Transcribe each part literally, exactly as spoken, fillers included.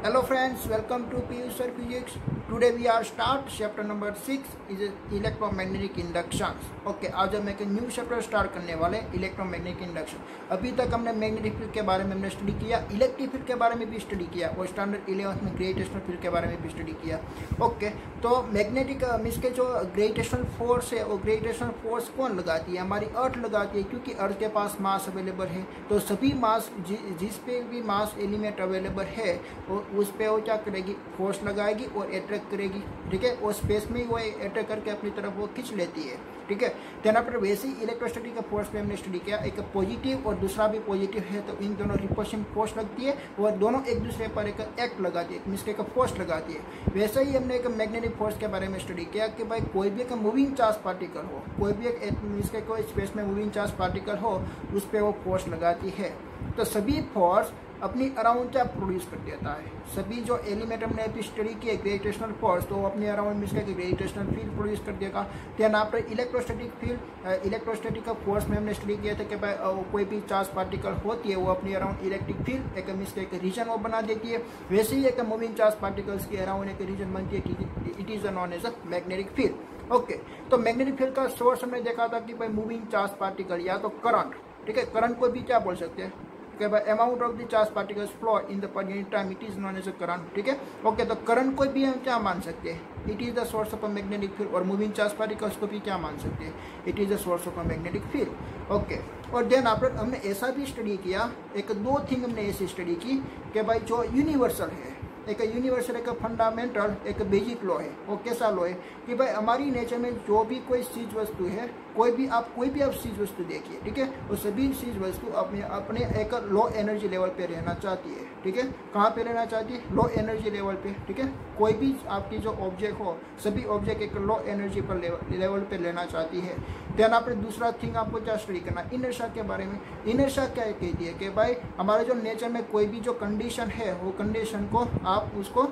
Hello friends, welcome to P U Sir Physics. Today we are start chapter number six is electromagnetic inductions. Okay, आज हम एक new chapter start करने वाले electromagnetic induction. अभी तक हमने मैग्नेटिक फील्ड के बारे में हमने स्टडी किया, इलेक्ट्रिक फील्ड के बारे में भी स्टडी किया और स्टैंडर्ड इलेवंथ में ग्रेविटेशनल फील्ड के बारे में भी स्टडी किया। ओके, तो मैग्नेटिक मीन्स के जो ग्रेविटेशनल फोर्स है वो ग्रेविटेशनल फोर्स कौन लगाती है? हमारी अर्थ लगाती है, क्योंकि अर्थ के पास मास अवेलेबल है। तो सभी मास जि, जिस पे भी मास एलिमेंट अवेलेबल है वो उस पे वो क्या करेगी? फोर्स लगाएगी और अट्रैक्ट करेगी। ठीक है, और स्पेस में ही वो अट्रैक्ट करके अपनी तरफ वो खींच लेती है। ठीक है, देन आफ्टर वैसे ही इलेक्ट्रोस्टैटिक का फोर्स पे हमने स्टडी किया, एक पॉजिटिव और दूसरा भी पॉजिटिव है, तो इन दोनों रिपल्शन फोर्स लगती है और दोनों एक दूसरे पर एक एक्ट लगाती है, मीन्स एक फोर्स लगाती है। वैसे ही हमने एक मैग्नेटिक फोर्स के बारे में स्टडी किया कि भाई कोई भी एक मूविंग चार्ज पार्टिकल हो, कोई भी एक मीन्स के कोई स्पेस में मूविंग चार्ज पार्टिकल हो, उस पर वो फोर्स लगाती है। तो सभी फोर्स अपनी अराउंड क्या प्रोड्यूस कर देता है? सभी जो एलिमेंट हमने अभी स्टडी किए ग्रेविटेशनल फोर्स, तो अपने अराउंड मीन्स के ग्रेविटेशनल फील्ड प्रोड्यूस कर देगा। Then after electrostatic field, electrostatic का फोर्स में हमने स्टडी किया था कि भाई कोई भी चार्ज पार्टिकल होती है वो अपनी अराउंड इलेक्ट्रिक फील्ड एक मीन्स एक रीजन वो बना देती है। वैसे ही एक मूविंग चार्ज पार्टिकल्स के अराउंड एक रीजन बनती है, it is known as a magnetic field. Okay, तो मैग्नेटिक फील्ड का सोर्स हमने देखा था कि भाई मूविंग चार्ज पार्टिकल या तो करंट। ठीक है, करंट को भी क्या बोल सकते हैं कि भाई amount of the charge particles flow in the per unit time, it is known as a current. ठीक है, ओके, तो करंट को भी हम क्या मान सकते हैं? It is the source of a magnetic field. और मूविंग चार्ज पार्टिकल्स को भी क्या मान सकते हैं? It is the source of a magnetic field. Okay, और देन आफ्टर हमने ऐसा भी स्टडी किया, एक दो थिंग हमने ऐसी स्टडी की कि भाई जो यूनिवर्सल है, एक यूनिवर्सल एक फंडामेंटल एक बेसिक लॉ है। वो कैसा लॉ है कि भाई हमारी नेचर में जो भी कोई चीज वस्तु है, कोई भी आप कोई भी आप चीज वस्तु देखिए, ठीक है, वो सभी चीज वस्तु अपने अपने एक लो एनर्जी लेवल पे रहना चाहती है। ठीक है, कहाँ पे रहना चाहती है? लो एनर्जी लेवल पे। ठीक है, कोई भी आपकी जो ऑब्जेक्ट हो, सभी ऑब्जेक्ट एक लो एनर्जी पर लेवल, लेवल पे लेना चाहती है। देन आपने दूसरा थिंग आपको क्या स्टडी करना? इनर्शिया के बारे में। इनर्शिया क्या कहती है कि भाई हमारे जो नेचर में कोई भी जो कंडीशन है, वो कंडीशन को आप उसको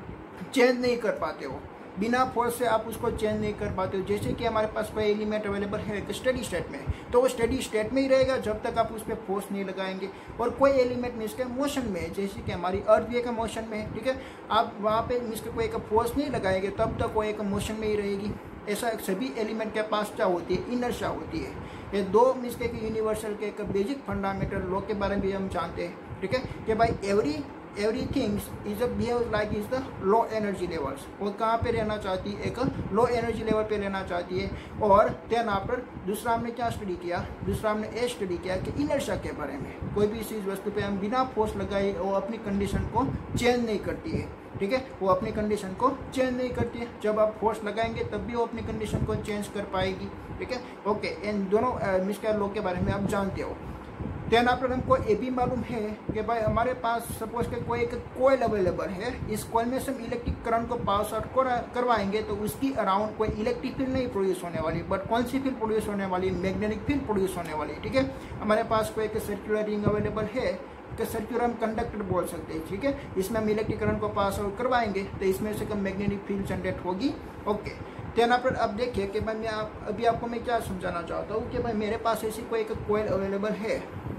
चेंज नहीं कर पाते हो, बिना फोर्स से आप उसको चेंज नहीं कर पाते हो। जैसे कि हमारे पास कोई एलिमेंट अवेलेबल है एक स्टेडी स्टेट में, तो वो स्टेडी स्टेट में ही रहेगा जब तक आप उस पर फोर्स नहीं लगाएंगे। और कोई एलिमेंट मीन्स के मोशन में है, जैसे कि हमारी अर्थ भी एक मोशन में है। ठीक है, आप वहाँ पे मीन्स के कोई एक फोर्स नहीं लगाएंगे तब तक वो एक मोशन में ही रहेगी। ऐसा सभी एलिमेंट के पास क्या होती है? इनर्शिया होती है। ये दो मीन्स के यूनिवर्सल के एक बेसिक फंडामेंटल लॉ के बारे में भी हम जानते हैं। ठीक है, कि भाई every everything is a behave like is the low energy levels. वो कहाँ पे रहना चाहती है? एक लो एनर्जी लेवल पे रहना चाहती है। और देन आफ्टर दूसरा हमने क्या स्टडी किया? दूसरा हमने ये स्टडी किया कि इनर्शिया के बारे में। कोई भी चीज वस्तु पे हम बिना फोर्स लगाए वो अपनी कंडीशन को चेंज नहीं करती है। ठीक है, वो अपनी कंडीशन को चेंज नहीं करती है। जब आप फोर्स लगाएंगे तब भी वो अपनी कंडीशन को चेंज कर पाएगी। ठीक है, ओके, इन दोनों मिस्टर लॉ के बारे में आप जानते हो। देन आफ्टर हमको ये भी मालूम है कि भाई हमारे पास सपोज के कोई एक कोयल अवेलेबल है, इस कोयल में से हम इलेक्ट्रिक करंट को पास आउट करवाएंगे तो उसकी अराउंड कोई इलेक्ट्रिक फील्ड नहीं प्रोड्यूस होने वाली, बट कौन सी फील्ड प्रोड्यूस होने वाली? मैग्नेटिक फील्ड प्रोड्यूस होने वाली। ठीक है, हमारे पास कोई एक सर्कुलर रिंग अवेलेबल है, तो सर्कुलर हम कंडक्टर बोल सकते हैं। ठीक है, इसमें हम इलेक्ट्रिक करंट को पास आउट करवाएंगे तो इसमें से कम मैग्नेटिक फील्ड जनरेट होगी। ओके, देन आफ्टर अब देखिए कि भाई मैं आप, अभी आपको मैं क्या समझाना चाहता हूँ कि भाई मेरे पास ऐसी कोई एक कोयल अवेलेबल है।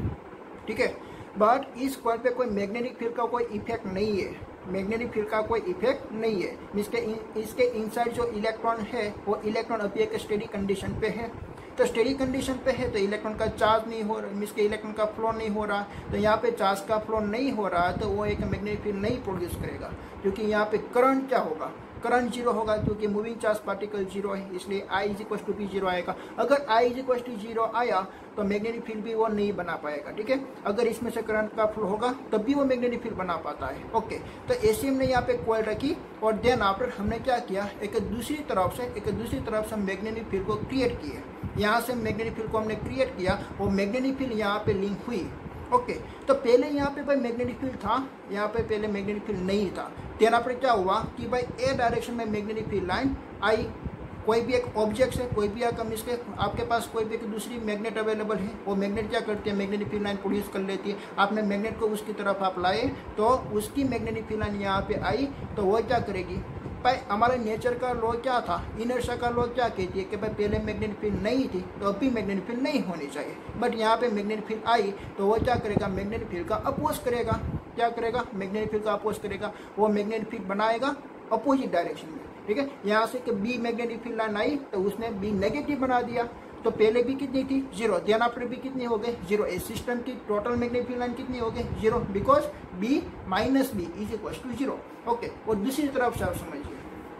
ठीक है, बट इस कॉइल पे कोई मैग्नेटिक फील्ड का कोई इफेक्ट नहीं है। मैग्नेटिक फील्ड का कोई इफेक्ट नहीं है। इसके इन, इसके इनसाइड जो इलेक्ट्रॉन है वो इलेक्ट्रॉन अभी एक स्टेडी कंडीशन पे है। तो स्टेडी कंडीशन पे है तो इलेक्ट्रॉन का चार्ज नहीं हो रहा, इसके इलेक्ट्रॉन का फ्लो नहीं हो रहा, तो यहाँ पे चार्ज का फ्लो नहीं हो रहा तो वो एक मैग्नेटिक फील्ड नहीं प्रोड्यूस करेगा। क्योंकि यहाँ पे करंट क्या होगा? करंट जीरो होगा, क्योंकि मूविंग चार्ज पार्टिकल जीरो है, इसलिए I is equal to B zero आएगा। अगर I is equal to zero आया तो मैग्नेटिक फील्ड भी वो नहीं बना पाएगा। ठीक है, अगर इसमें से करंट का फ्लो होगा तब भी वो मैग्नेटिक फील्ड बना पाता है। ओके, तो ऐसे हमने यहाँ पे कॉइल रखी और देन आफ्टर हमने क्या किया? एक दूसरी तरफ से एक दूसरी तरफ से मैग्नेटिक फील्ड को क्रिएट किए। यहाँ से मैग्नेटिक फील्ड को हमने क्रिएट किया और मैग्नेटिक फील्ड यहाँ पे लिंक हुई। ओके, तो पहले यहाँ पे भाई मैग्नेटिक फील्ड था, यहाँ पे पहले मैग्नेटिक फील्ड नहीं था। देन आफ्टर क्या हुआ कि भाई ए डायरेक्शन में मैग्नेटिक फील्ड लाइन आई। कोई भी एक ऑब्जेक्ट है, कोई भी एक इसके आपके पास कोई भी एक दूसरी मैग्नेट अवेलेबल है, वो मैग्नेट क्या करती है? मैग्नेटिक फील्ड लाइन प्रोड्यूस कर लेती है। आपने मैग्नेट को उसकी तरफ आप लाए तो उसकी मैग्नेटिक फील्ड लाइन यहाँ पे आई तो वो क्या करेगी? भाई हमारे नेचर का लॉ क्या था? इनर्शिया का लॉ क्या कहती है कि भाई पहले मैग्नेटिक फील्ड नहीं थी तो अभी मैग्नेटिक फील्ड नहीं होनी चाहिए, बट यहाँ पे मैग्नेटिक फील्ड आई तो वो क्या करेगा? मैग्नेटिक फील्ड का अपोज करेगा। क्या करेगा, मैग्नेटिक फील्ड का अपोज करेगा, वो मैग्नेटिक फील्ड बनाएगा अपोजिट डायरेक्शन में, ठीक है। यहाँ से कि बी मैग्नेटिक फील्ड लाइन आई तो उसने बी नेगेटिव बना दिया, तो पहले भी कितनी थी, जीरो, देन आफ्टर भी कितनी हो गई, जीरो। इस सिस्टम की टोटल मैग्नेटिक फील्ड लाइन कितनी हो गई, zero, because B minus B is equal to zero, okay. और दूसरी तरफ से आप समझिए,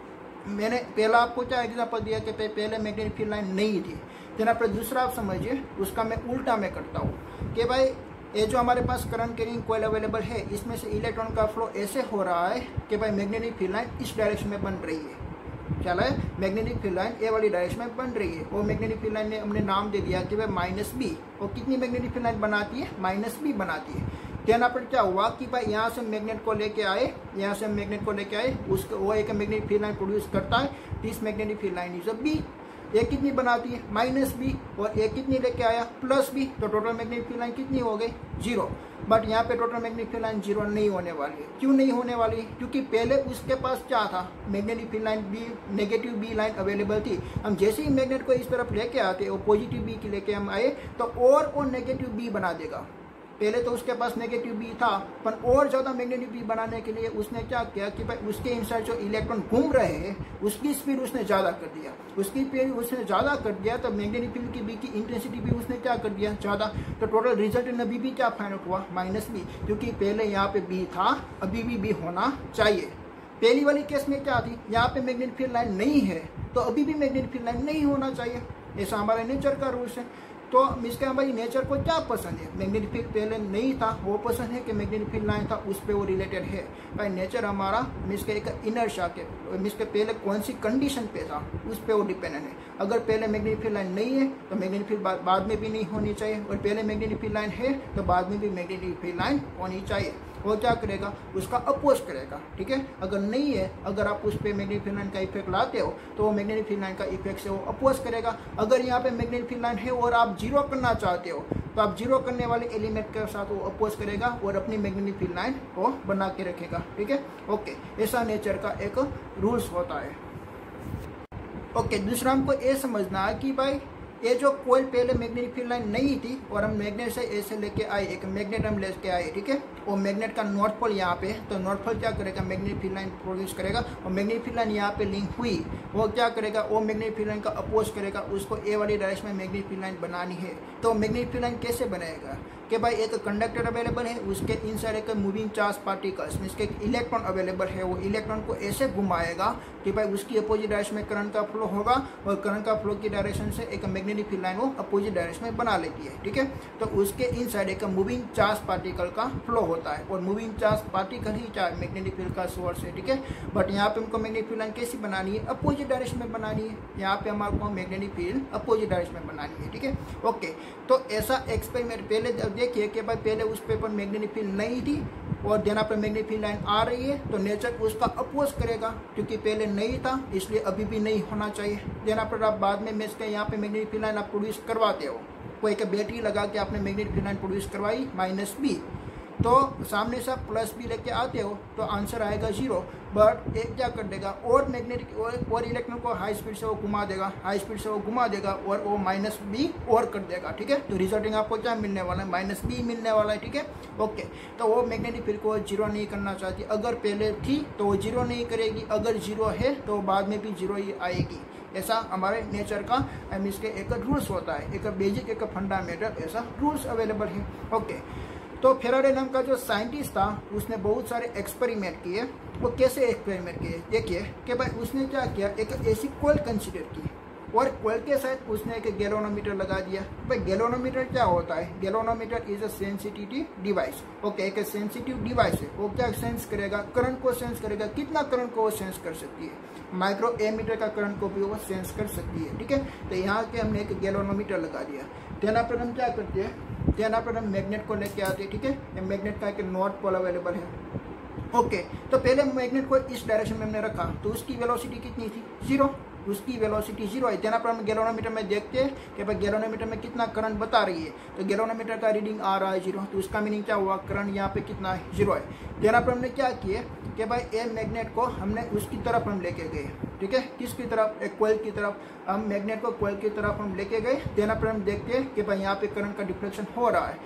मैंने पहला आपको क्या एग्जांपल दिया कि पहले मैग्नेटिक फील्ड लाइन नहीं थी, देन आफ्टर दूसरा आप समझिए, उसका मैं उल्टा मैं करता हूँ कि भाई ये जो हमारे पास करंट कैरिंग कॉइल अवेलेबल है, इसमें से इलेक्ट्रॉन का फ्लो ऐसे हो रहा है कि भाई मैग्नेटिक फील्ड लाइन इस डायरेक्शन में बन रही है, क्या है, मैग्नेटिक फील्ड लाइन ए वाली डायरेक्शन में बन रही है। और मैग्नेटिक फील्ड लाइन ने हमने नाम दे दिया कि भाई माइनस बी, और कितनी मैग्नेटिक फील्ड लाइन बनाती है, माइनस बी बनाती है। देन पर क्या हुआ कि भाई यहाँ से मैग्नेट को लेके आए, यहाँ से मैग्नेट को लेके आए, उसको वो एक मैग्नेटिक फील्ड लाइन प्रोड्यूस करता है, this magnetic field line is a B. एक कितनी बनाती है, माइनस बी, और एक कितनी लेके आया, प्लस बी, तो टोटल मैग्नेटिक फील्ड लाइन कितनी हो गई, जीरो। बट यहाँ पे total magnetic field line zero नहीं होने वाली है। क्यों नहीं होने वाली है, क्योंकि पहले उसके पास क्या था, magnetic field line B, negative B line available थी। हम जैसे ही मैग्नेट को इस तरफ लेके आते और पॉजिटिव बी की लेके हम आए तो और वो नेगेटिव बी बना देगा। पहले तो उसके पास नेगेटिव बी था, पर और ज़्यादा मैग्नेटिक बी बनाने के लिए उसने क्या किया कि भाई उसके इनसाइड जो इलेक्ट्रॉन घूम रहे हैं उसकी स्पीड उसने ज़्यादा कर दिया, उसकी स्पीड उसने ज़्यादा कर दिया, तो मैग्नेटिक फील्ड की बी की इंटेंसिटी भी उसने क्या कर दिया, ज़्यादा। तो टोटल रिजल्ट इन अभी भी क्या फाइंड आउट हुआ, माइनस बी, क्योंकि पहले यहाँ पे बी था, अभी भी बी होना चाहिए। पहली वाली केस में क्या थी, यहाँ पे मैग्नेटिक फील्ड लाइन नहीं है तो अभी भी मैग्नेटिक फील्ड लाइन नहीं होना चाहिए, ऐसा हमारा नेचर का रूल्स है। तो इसके हमारी नेचर को क्या पसंद है, मैग्नेटिक फील्ड पहले नहीं था, वो पसंद है कि मैग्नेटिक फील्ड लाइन था उस पर वो रिलेटेड है। भाई नेचर हमारा मिसके एक इनर्शिया के मिसके पहले कौन सी कंडीशन पे था उस पर वो डिपेंडेंट है। अगर पहले मैग्नेटिक फील्ड लाइन नहीं है तो मैग्नेटिक फील्ड बाद, बाद में भी नहीं होनी चाहिए, और पहले मैग्नेटिक फील्ड लाइन है तो बाद में भी मैग्नेटिक फील्ड लाइन होनी चाहिए। वो क्या करेगा, उसका अपोज करेगा, ठीक है। अगर नहीं है, अगर आप उस पर मैग्नेटिक फील्ड लाइन का इफेक्ट लाते हो तो वो मैग्नेटिक फील्ड लाइन का इफेक्ट से वो अपोज करेगा। अगर यहाँ पे मैग्नेटिक फील्ड लाइन है और आप जीरो करना चाहते हो तो आप जीरो करने वाले एलिमेंट के साथ वो अपोज करेगा और अपनी मैग्नेटिक फील्ड लाइन को बना के रखेगा, ठीक है, ओके। ऐसा नेचर का एक रूल्स होता है, ओके। दूसरा हमको ये समझना है कि भाई ये जो कोयल पहले मैग्नेटिक फील्ड लाइन नहीं थी और हम मैग्नेट से ऐसे लेके आए, एक मैग्नेट हम लेके आए, ठीक है। और मैग्नेट का नॉर्थ पोल यहाँ पे, तो नॉर्थ पोल क्या करेगा, मैग्नेटिक फील्ड लाइन प्रोड्यूस करेगा, और मैग्नेटिक फील्ड लाइन यहाँ पे लिंक हुई, वो क्या करेगा, वो मैग्नेटिक फील्ड लाइन का अपोज करेगा, उसको ए वाली डायरेक्शन में मैग्नेटिक फील्ड लाइन बनानी है। तो मैग्नेटिक फील्ड लाइन कैसे बनाएगा कि भाई एक कंडक्टर अवेलेबल है, उसके इनसाइड एक मूविंग चार्ज पार्टिकल्स मींस के एक इलेक्ट्रॉन अवेलेबल है, वो इलेक्ट्रॉन को ऐसे घुमाएगा कि भाई उसकी अपोजिट डायरेक्शन में करंट का फ्लो होगा, और करंट का फ्लो की डायरेक्शन से एक मैग्नेटिक फील्ड लाइन वो अपोजिट डायरेक्शन में बना लेती है, ठीक है। तो उसके इनसाइड एक मूविंग चार्ज पार्टिकल का फ्लो होता है, और मूविंग चार्ज पार्टिकल ही क्या मैग्नेटिक फील्ड का सोर्स है, ठीक है। बट यहाँ पे हमको मैग्नेटिक फील्ड लाइन कैसी बनानी है, अपोजिट डायरेक्शन में बनानी है। यहाँ पे हमारे को मैग्नेटिक फील्ड अपोजिट डायरेक्शन में बनानी है, ठीक है, ओके। तो ऐसा एक्सपेरिमेंट पहले देखिए कि भाई पहले उस पेपर मैग्नेटिक फील्ड नहीं थी और देना पर मैग्नेटिक फील्ड लाइन आ रही है, तो नेचर उसका अपोज करेगा, क्योंकि पहले नहीं था इसलिए अभी भी नहीं होना चाहिए। देना पर आप बाद में मैं इसके यहाँ पे मैग्नेटिक फील्ड लाइन आप प्रोड्यूस करवाते हो, कोई एक बैटरी लगा के आपने मैग्नेटिक फील्ड लाइन प्रोड्यूस करवाई माइनस बी, तो सामने से आप प्लस बी लेके आते हो तो आंसर आएगा जीरो। बट एक क्या कर देगा, और मैग्नेटिक और, और इलेक्ट्रॉन को हाई स्पीड से वो घुमा देगा, हाई स्पीड से वो घुमा देगा और वो माइनस बी और कर देगा, ठीक है। तो रिजल्टिंग आपको क्या मिलने वाला है, माइनस बी मिलने वाला है, ठीक है, ओके। तो वो मैग्नेटिक फील्ड को जीरो नहीं करना चाहती, अगर पहले थी तो वो जीरो नहीं करेगी, अगर जीरो है तो बाद में भी जीरो ही आएगी। ऐसा हमारे नेचर का इसके एक रूल्स होता है, एक बेसिक एक फंडामेंटल ऐसा रूल्स अवेलेबल है, ओके। तो फेराडे नाम का जो साइंटिस्ट था उसने बहुत सारे एक्सपेरिमेंट किए। वो कैसे एक्सपेरिमेंट किए, देखिए कि भाई उसने क्या किया, एक ऐसी कोयल कंसीडर की और कोयल के साथ उसने एक गैल्वेनोमीटर लगा दिया। भाई गैल्वेनोमीटर क्या होता है, galvanometer is a sensitive device, okay. एक सेंसिटिव डिवाइस है, वो क्या सेंस करेगा, करंट को सेंस करेगा, कितना करंट को वो सेंस कर सकती है, माइक्रो एमीटर का करंट को भी वो सेंस कर सकती है, ठीक है। तो यहाँ के हमने एक गैल्वेनोमीटर लगा दिया। देन पर हम क्या करते हैं, देन पर हम मैग्नेट को लेके आते हैं, ठीक है। मैग्नेट का एक नॉर्थ पोल अवेलेबल है, ओके। तो पहले मैग्नेट को इस डायरेक्शन में हमने रखा तो उसकी वेलोसिटी कितनी थी, जीरो, उसकी वेलोसिटी जीरो है। देना पर हम गैल्वेनोमीटर में देखते हैं कि भाई गैल्वेनोमीटर में कितना करंट बता रही है, तो गैल्वेनोमीटर का रीडिंग आ रहा है जीरो, तो उसका मीनिंग क्या हुआ, करंट यहाँ पे कितना है, जीरो है। देना पर हमने क्या किए कि भाई ए मैग्नेट को हमने उसकी तरफ हम लेके गए, ठीक है, किसकी तरफ, एक कोयल की तरफ। हम मैग्नेट को कोयल की तरफ हम लेके गए। देना पर हम देखते हैं कि भाई यहाँ पे करंट का डिफ्लेक्शन हो रहा है।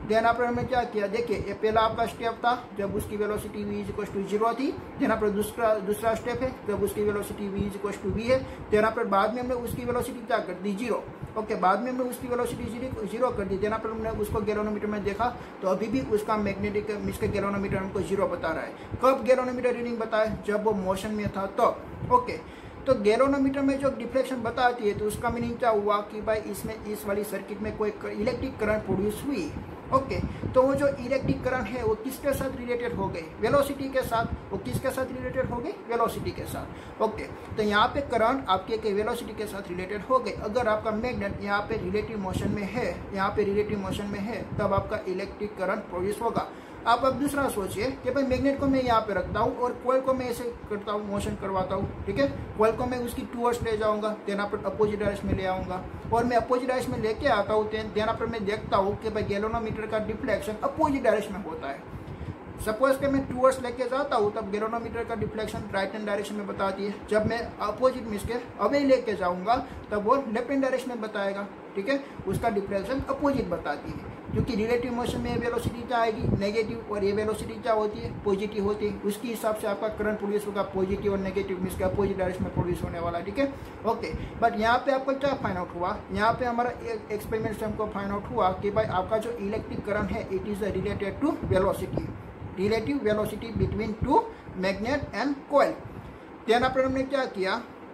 देन आप हमने क्या किया, देखिए ये पहला आपका स्टेप था जब उसकी velocity v is equal to zero थी। देन आप दूसरा दूसरा स्टेप है जब उसकी velocity v is equal to v है। देन आप बाद में हमने उसकी वेलोसिटी क्या कर दी, जीरो। ओके, बाद में हमने उसकी वेलोसिटी जीरो कर दी। देन आप हमने उसको गैलोनोमीटर में देखा तो अभी भी उसका मैग्नेटिक इसका गैलोनोमीटर हमको जीरो बता रहा है। कब गैलोनोमीटर रीडिंग बताए, जब वो मोशन में था तो। ओके, तो गैलोनोमीटर में जो डिफ्लेक्शन बताती है तो उसका मीनिंग क्या हुआ कि भाई इसमें इस वाली सर्किट में कोई इलेक्ट्रिक करंट प्रोड्यूस हुई। ओके okay, तो वो जो इलेक्ट्रिक करंट है वो किसके साथ रिलेटेड हो गई, वेलोसिटी के साथ। वो किसके साथ रिलेटेड हो गई, वेलोसिटी के साथ। ओके okay, तो यहाँ पे करंट आपके के वेलोसिटी के साथ रिलेटेड हो गई। अगर आपका मैग्नेट यहाँ पे रिलेटिव मोशन में है, यहाँ पे रिलेटिव मोशन में है, तब आपका इलेक्ट्रिक करंट प्रोड्यूस होगा। आप अब दूसरा सोचिए कि भाई मैग्नेट को मैं यहाँ पे रखता हूँ और कॉइल को मैं ऐसे करता हूँ, मोशन करवाता हूँ, ठीक है। कॉइल को मैं उसकी टूवर्ड्स ले जाऊंगा, देन पर अपोजिट डायरेक्शन में ले आऊंगा और मैं अपोजिट डायरेक्शन में लेके आता हूँ। देन पर मैं देखता हूँ कि भाई गैलोनोमीटर का डिफ्लेक्शन अपोजिट डायरेक्शन में होता है। सपोज कि मैं टूवर्ड्स लेके जाता हूँ तब गैलोनोमीटर का डिफ्लेक्शन राइट हैंड डायरेक्शन में बताती है। जब मैं अपोजिट में इसके अवे लेके जाऊंगा तब वो लेफ्ट हैंड डायरेक्शन में बताएगा, ठीक है। उसका डिफ्लेक्शन अपोजिट बताती है, क्योंकि रिलेटिव मोशन में वेलोसिटी क्या आएगी, नेगेटिव, और ये वेलोसिटी क्या होती है, पॉजिटिव होती है। उसके हिसाब से आपका करंट प्रोड्यूस होगा पॉजिटिव और नेगेटिव में, इसके अपोजिट डायरेक्शन में प्रोड्यूस होने वाला है, ठीक है। ओके, बट यहाँ पे आपको क्या फाइंड आउट हुआ, यहाँ पे हमारा एक्सपेरिमेंट से हमको फाइंड आउट हुआ कि भाई आपका जो इलेक्ट्रिक करंट है it is related to velocity, relative velocity between two magnet and coil. Then अपन हमने क्या किया,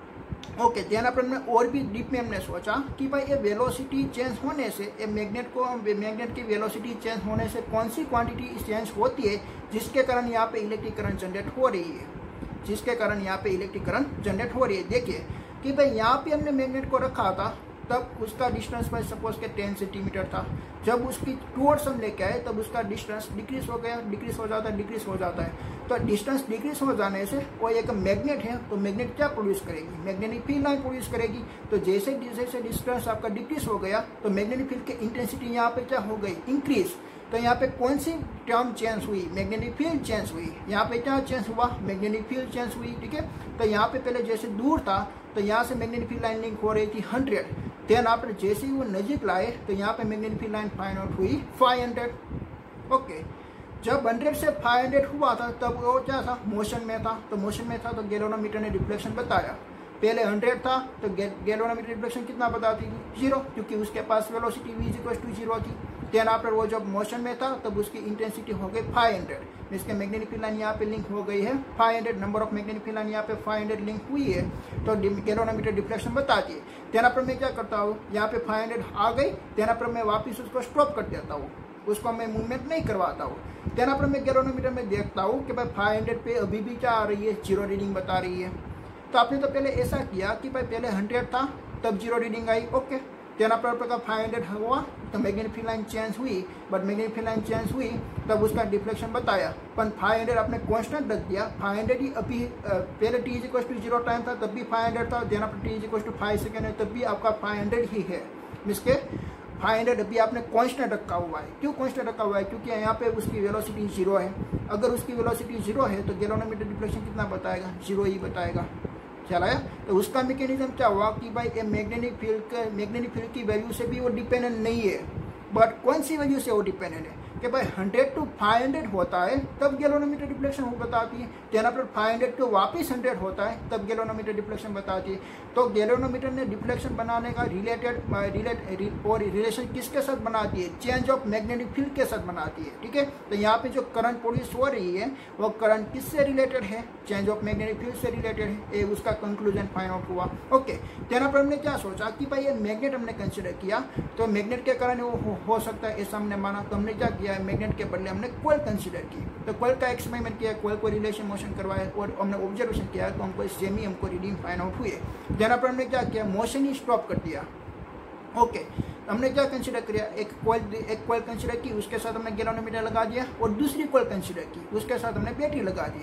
ओके okay, देन अपन हमने और भी डीप में हमने सोचा कि भाई ये वेलोसिटी चेंज होने से, ये मैग्नेट को मैग्नेट की वेलोसिटी चेंज होने से कौन सी क्वांटिटी चेंज होती है जिसके कारण यहाँ पे इलेक्ट्रिक करंट जनरेट हो रही है, जिसके कारण यहाँ पे इलेक्ट्रिक करंट जनरेट हो रही है। देखिए कि भाई यहाँ पे हमने मैग्नेट को रखा था तब उसका डिस्टेंस भाई सपोज के टेन सेंटीमीटर था। जब उसकी टूवर्ड्स हम लेके आए तब उसका डिस्टेंस डिक्रीज हो गया, डिक्रीज हो जाता है, डिक्रीज हो जाता है। तो डिस्टेंस डिक्रीज हो जाने से वो एक मैग्नेट है, तो मैग्नेट क्या प्रोड्यूस करेगी, मैग्नेटिक फील्ड लाइन प्रोड्यूस करेगी। तो जैसे जैसे डिस्टेंस आपका डिक्रीज हो गया तो मैग्नेटिक फील्ड की इंटेंसिटी यहाँ पे क्या हो गई, इंक्रीज। तो यहाँ पे कौन सी टर्म चेंज हुई, मैग्नेटिक फील्ड चेंज हुई। यहाँ पे क्या चेंज हुआ, मैग्नेटिक फील्ड चेंज हुई, ठीक है। तो यहाँ पे पहले जैसे दूर था तो यहाँ से मैग्नेटिक फील्ड लाइन लिंक हो रही थी हंड्रेड। देन आप जैसे ही वो नजीक लाए तो यहाँ पे magnetic field line find out हुई फाइव हंड्रेड। ओके, जब हंड्रेड से फाइव हंड्रेड हुआ था तब वो क्या था, मोशन में था। तो मोशन में था तो गैलोनोमीटर ने डिफ्लेक्शन बताया। पहले हंड्रेड था तो गैलोनोमीटर डिफ्लेक्शन कितना बताती थी, जीरो, क्योंकि उसके पास velocity v is equal to zero थी। देन आफ्टर वो जब मोशन में था तब उसकी इंटेंसिटी हो गई फाइव हंड्रेड। इसके मैग्नेटिक फील्ड लाइन यहाँ पे लिंक हो गई है five hundred, number of magnetic field line यहाँ पे फाइव हंड्रेड लिंक हुई है, तो गैलोनोमीटर डिफ्लेक्शन बताती है। देन आफ्टर मैं क्या करता हूँ, यहाँ पे फाइव हंड्रेड आ गई, देन आफ्टर मैं वापस उसको स्टॉप कर देता हूँ, उसको मैं मूवमेंट नहीं करवाता हूँ। देन आफ्टर मैं गैलोनोमीटर में देखता हूँ कि भाई फाइव हंड्रेड पे अभी भी क्या आ रही है, जीरो रीडिंग बता रही है। तो आपने तो पहले ऐसा किया कि भाई पहले हंड्रेड था तब जीरो रीडिंग आई, ओके। देन आफ्टर का फाइव हंड्रेड हुआ तो मैग्नेटिक फील्ड लाइन चेंज हुई, but magnetic field line change हुई तब उसका डिफ्लेक्शन बताया, पर फाइव हंड्रेड आपने कांस्टेंट रख दिया। फाइव हंड्रेड ही अभी पहले T is equal to zero time था तब भी फाइव हंड्रेड था, then after T is equal to five second है तब भी आपका फाइव हंड्रेड ही है। मिसके फाइव हंड्रेड अभी आपने कांस्टेंट रखा हुआ है। क्यों कांस्टेंट रखा हुआ है, क्योंकि यहाँ पे उसकी वेलोसिटी जीरो है। अगर उसकी वेलोसिटी जीरो है तो गैलोनोमीटर डिफ्लेक्शन कितना बताएगा, जीरो ही बताएगा। चल आया, तो उसका मैकेनिज्म क्या हुआ कि भाई ये मैग्नेटिक फील्ड के मैग्नेटिक फील्ड की वैल्यू से भी वो डिपेंडेंट नहीं है, बट कौन सी वैल्यू से वो डिपेंडेंट है कि भाई हंड्रेड टू फाइव हंड्रेड होता है तब गैलोनोमीटर डिफ्लेक्शन वो बताती है। Then after five hundred to वापस हंड्रेड होता है तब गैलोनोमीटर डिफ्लेक्शन बताती है। तो गैलोनोमीटर ने डिफ्लेक्शन बनाने का रिलेटेड रिलेट और रिलेशन किसके साथ बनाती है, चेंज ऑफ मैग्नेटिक फील्ड के साथ बनाती है, ठीक है। तो यहाँ पे जो करंट प्रोड्यूस हो रही है वो करंट किससे रिलेटेड है, चेंज ऑफ मैग्नेटिक फील्ड से रिलेटेड है। ये उसका कंक्लूजन फाइंड आउट हुआ, ओके। देन आफ्टर हमने क्या सोचा कि भाई ये मैग्नेट हमने कंसिडर किया तो मैग्नेट के कारण वो हो, हो सकता है ऐसा हमने माना। तो हमने क्या किया, मैग्नेट के बदले हमने कॉइल कंसीडर की। तो कॉइल का एक्सपेरिमेंट किया, कॉइल को रिलेशन मोशन करवाया और हमने ऑब्जर्वेशन किया तो हमको सेम ही हमको रीडिंग फाइंड आउट हुए। देन पर हमने क्या किया, मोशन ही स्टॉप कर दिया, ओके। हमने क्या कंसीडर किया, एक कॉइल एक कॉइल कंसीडर की, उसके साथ हमने गैलोनोमीटर लगा दिया और दूसरी कॉइल कंसीडर की, उसके साथ हमने बैटरी लगा दिया।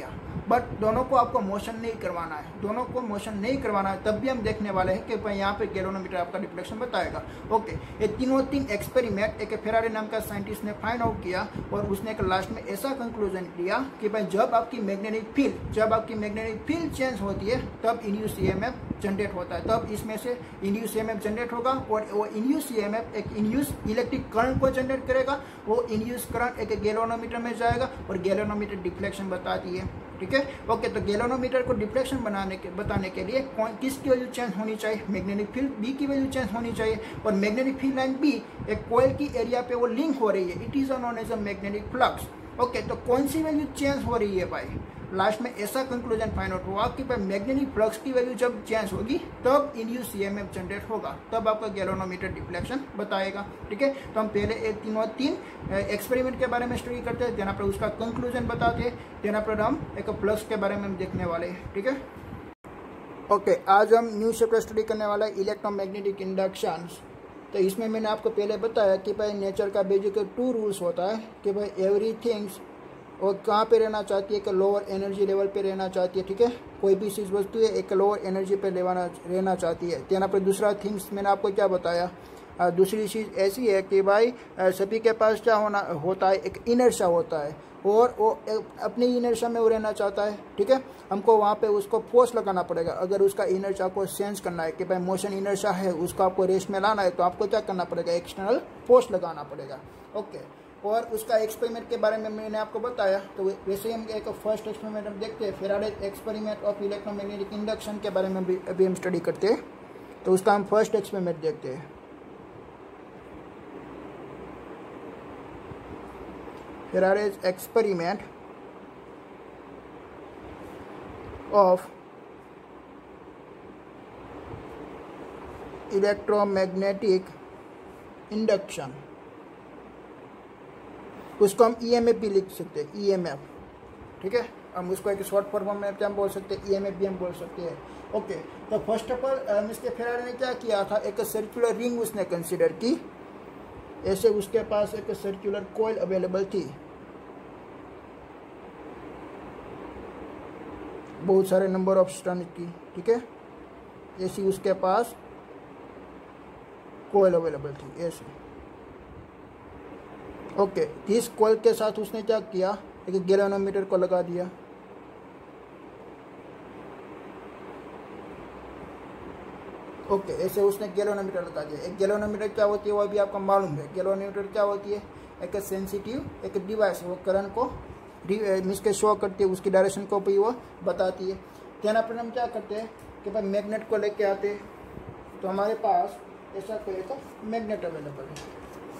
बट दोनों को आपको मोशन नहीं करवाना है, दोनों को मोशन नहीं करवाना है, तब भी हम देखने वाले हैं कि भाई यहाँ पे गैल्वेनोमीटर आपका डिफ्लेक्शन बताएगा। ओके, ये तीनों तीन एक्सपेरिमेंट एक फेरारी नाम का साइंटिस्ट ने फाइंड आउट किया और उसने एक लास्ट में ऐसा कंक्लूजन किया कि भाई जब आपकी मैग्नेटिक फील्ड जब आपकी मैग्नेटिक फील्ड चेंज होती है तब इंड्यूस ईएमएफ जनरेट होता है, तब इसमें से इंड्यूस ईएमएफ जनरेट होगा और वो इंड्यूस ईएमएफ एक इंड्यूस इलेक्ट्रिक करंट को जनरेट करेगा। वो इंड्यूस करंट एक गैल्वेनोमीटर में जाएगा और गैल्वेनोमीटर डिफ्लेक्शन बताती है। ठीक है, ओके। तो गैल्वेनोमीटर को डिफ्लेक्शन बनाने के बताने के लिए कौन किसकी वैल्यू चेंज होनी चाहिए, मैग्नेटिक फील्ड बी की वैल्यू चेंज होनी चाहिए और मैग्नेटिक फील्ड लाइन बी एक कॉइल की एरिया पे वो लिंक हो रही है, it is known as a magnetic flux. Okay, तो कौन सी वैल्यू चेंज हो रही है भाई, लास्ट में ऐसा कंक्लूजन फाइंड आउट हुआ कि भाई मैग्नेटिक फ्लक्स की वैल्यू जब चेंज होगी तब इंड्यूस ईएमएफ जनरेट होगा, तब आपका गैल्वेनोमीटर डिफ्लेक्शन बताएगा। ठीक है, तो हम पहले एक तीनों तीन एक्सपेरिमेंट के बारे में स्टडी करते हैं, देना पर उसका कंक्लूजन बताते हैं, देना पर हम एक फ्लक्स के बारे में हम देखने वाले हैं। ठीक है, ओके। आज हम न्यू चैप्टर स्टडी करने वाला है इलेक्ट्रोमैग्नेटिक इंडक्शन। तो इसमें मैंने आपको पहले बताया कि भाई नेचर का बेसिक टू रूल्स होता है कि भाई एवरीथिंग्स और कहाँ पे रहना चाहती है, कि लोअर एनर्जी लेवल पे रहना चाहती है। ठीक है, कोई भी चीज़ वस्तु है एक लोअर एनर्जी पे लेवाना रहना चाहती है। तेना पर दूसरा थिंग्स मैंने आपको क्या बताया, आ, दूसरी चीज़ ऐसी है कि भाई आ, सभी के पास क्या होना होता है, एक इनर्शिया होता है और वो अपनी इनर्शिया में वो रहना चाहता है। ठीक है, हमको वहाँ पे उसको फोर्स लगाना पड़ेगा। अगर उसका इनर्शिया को सेंस करना है कि भाई मोशन इनर्शिया है, उसको आपको रेस्ट में लाना है, तो आपको क्या करना पड़ेगा, एक्सटर्नल फोर्स लगाना पड़ेगा। ओके, और उसका एक्सपेरिमेंट के बारे में मैंने आपको बताया। तो वैसे हम एक फर्स्ट एक्सपेरिमेंट हम देखते हैं, Faraday experiment of electromagnetic induction के बारे में भी अभी हम स्टडी करते हैं। तो उसका हम फर्स्ट एक्सपेरिमेंट देखते हैं। Faraday's experiment of electromagnetic induction, उसको हम ईएमएफ भी लिख सकते हैं, ईएमएफ। ठीक है, हम उसको एक शॉर्ट फॉर्म में क्या बोल सकते हैं, ईएमएफ भी हम बोल सकते हैं। ओके, तो first of all mister Faraday ने क्या किया था, एक सर्कुलर रिंग उसने कंसीडर की। ऐसे उसके पास एक सर्कुलर कॉइल अवेलेबल थी, बहुत सारे नंबर ऑफ स्टर्न की। ठीक है, ऐसी उसके पास कॉइल अवेलेबल थी ऐसे। ओके, इस कॉइल के साथ उसने क्या किया, एक गैल्वेनोमीटर को लगा दिया। ओके, ऐसे उसने गैल्वेनोमीटर लगा दिया। एक गैल्वेनोमीटर क्या होती है वो भी आपको मालूम है। गैल्वेनोमीटर क्या होती है, एक सेंसिटिव एक डिवाइस, वो करंट को मिस के शो करती है, उसकी डायरेक्शन को भी वो बताती है। तेना पर हम क्या करते हैं कि भाई मैग्नेट को लेके आते हैं, तो हमारे पास ऐसा कोई एक मैग्नेट अवेलेबल है।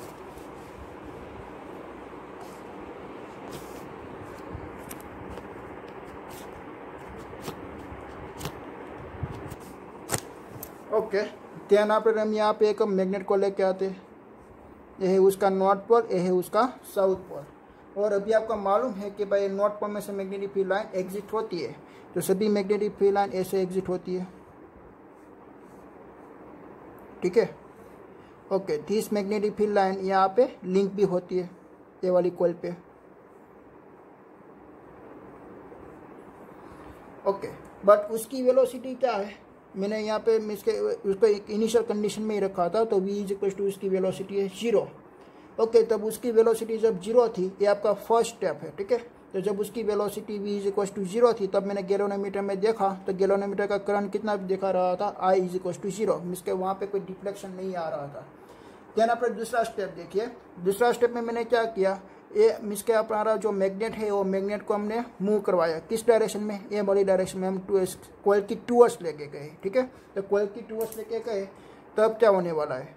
ओके, तेना पर हम यहाँ पे एक मैग्नेट को लेके आते हैं। यह है उसका नॉर्थ पोल, यह है उसका साउथ पोल। और अभी आपको मालूम है कि भाई नॉर्थ पोल में से मैग्नेटिक फील्ड लाइन एग्जिट होती है, तो सभी मैग्नेटिक फील्ड लाइन ऐसे एग्जिट होती है। ठीक है, okay. This magnetic field line यहाँ पे लिंक भी होती है ये वाली कॉइल पे। ओके, बट उसकी वेलोसिटी क्या है, मैंने यहाँ पे इसके उसको एक इनिशियल कंडीशन में ही रखा था, तो v इज इक्वल टू उसकी वेलोसिटी है जीरो। ओके, तब उसकी वेलोसिटी जब जीरो थी, ये आपका फर्स्ट स्टेप है। ठीक है, तो जब उसकी velocity v is equal to zero थी, तब मैंने गैल्वेनोमीटर में देखा, तो गैल्वेनोमीटर का करंट कितना दिखा रहा था, I is equal to zero, इसके वहाँ पे कोई डिफ्लेक्शन नहीं आ रहा था। देन पर दूसरा स्टेप देखिए, दूसरा स्टेप में मैंने क्या किया, ये मिसके अपना जो मैग्नेट है वो मैग्नेट को हमने मूव करवाया, किस डायरेक्शन में, ये वाली डायरेक्शन में हम टू कॉइल की टूवर्ड्स लेके गए। ठीक है, तो कॉइल की टूवर्ड्स लेके गए, तब क्या होने वाला है,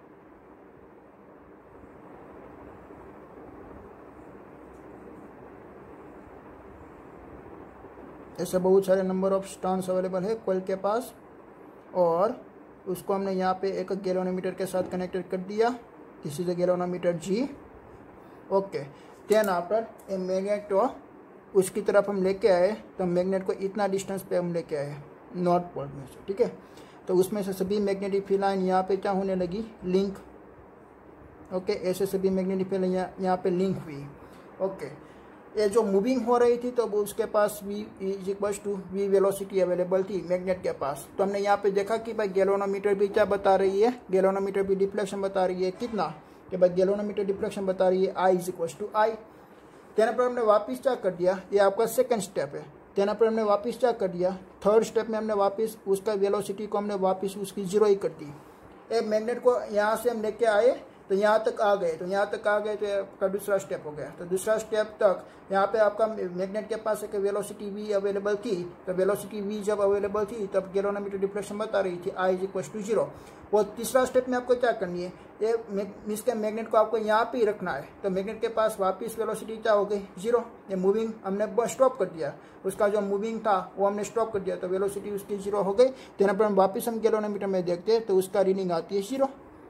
ऐसे बहुत सारे नंबर ऑफ टर्न्स अवेलेबल है कॉइल के पास, और उसको हमने यहाँ पे एक गैल्वेनोमीटर के साथ कनेक्टेड कर दिया। This is a galvanometer G. Okay, then after a magnet को उसकी तरफ हम लेके आए, तो मैग्नेट को इतना डिस्टेंस पे हम लेके आए नॉर्थ पोल में से। ठीक है, तो उसमें से सभी मैग्नेटिक फील्ड लाइन यहाँ पे क्या होने लगी, लिंक। ओके, ऐसे सभी मैग्नेटिक फील्ड यहाँ यहाँ पे लिंक हुई। ओके, ये जो मूविंग हो रही थी तो उसके पास v is equal to v velocity available थी मैग्नेट के पास। तो हमने यहाँ पे देखा कि भाई गैल्वेनोमीटर भी क्या बता रही है, गैल्वेनोमीटर भी डिफ्लेक्शन बता रही है कितना, कि भाई गैल्वेनोमीटर डिफ्लेक्शन बता रही है I is equal to I. तेना पर हमने वापस क्या कर दिया, ये आपका सेकंड स्टेप है। तेना पर हमने वापस क्या कर दिया, थर्ड स्टेप में हमने वापस उसका वेलोसिटी को हमने वापस उसकी जीरो ही कर दी। एक मैग्नेट को यहाँ से हम लेके आए तो यहाँ तक आ गए, तो यहाँ तक आ गए तो आपका दूसरा स्टेप हो गया। तो दूसरा स्टेप तक यहाँ पे आपका मैग्नेट के पास एक वेलोसिटी v अवेलेबल थी, तो वेलोसिटी v जब अवेलेबल थी तब गैल्वेनोमीटर डिफ्लेक्शन बता रही थी I is equal to zero. और तीसरा स्टेप में आपको क्या करनी है, ये इसके मैग्नेट को आपको यहाँ पे ही रखना है। तो मैग्नेट के पास वापस वेलोसिटी क्या हो गई, जीरो। ये मूविंग हमने स्टॉप कर दिया, उसका जो मूविंग था वो हमने स्टॉप कर दिया, तो वेलोसिटी उसकी जीरो हो गई। तेना पर हम वापस हम गैल्वेनोमीटर में देखते हैं तो उसका रीडिंग आती है जीरो,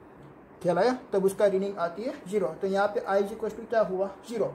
ख्याल आया, तब उसका रीडिंग आती है जीरो। तो यहाँ पे आई इक्वल टू क्या हुआ, जीरो।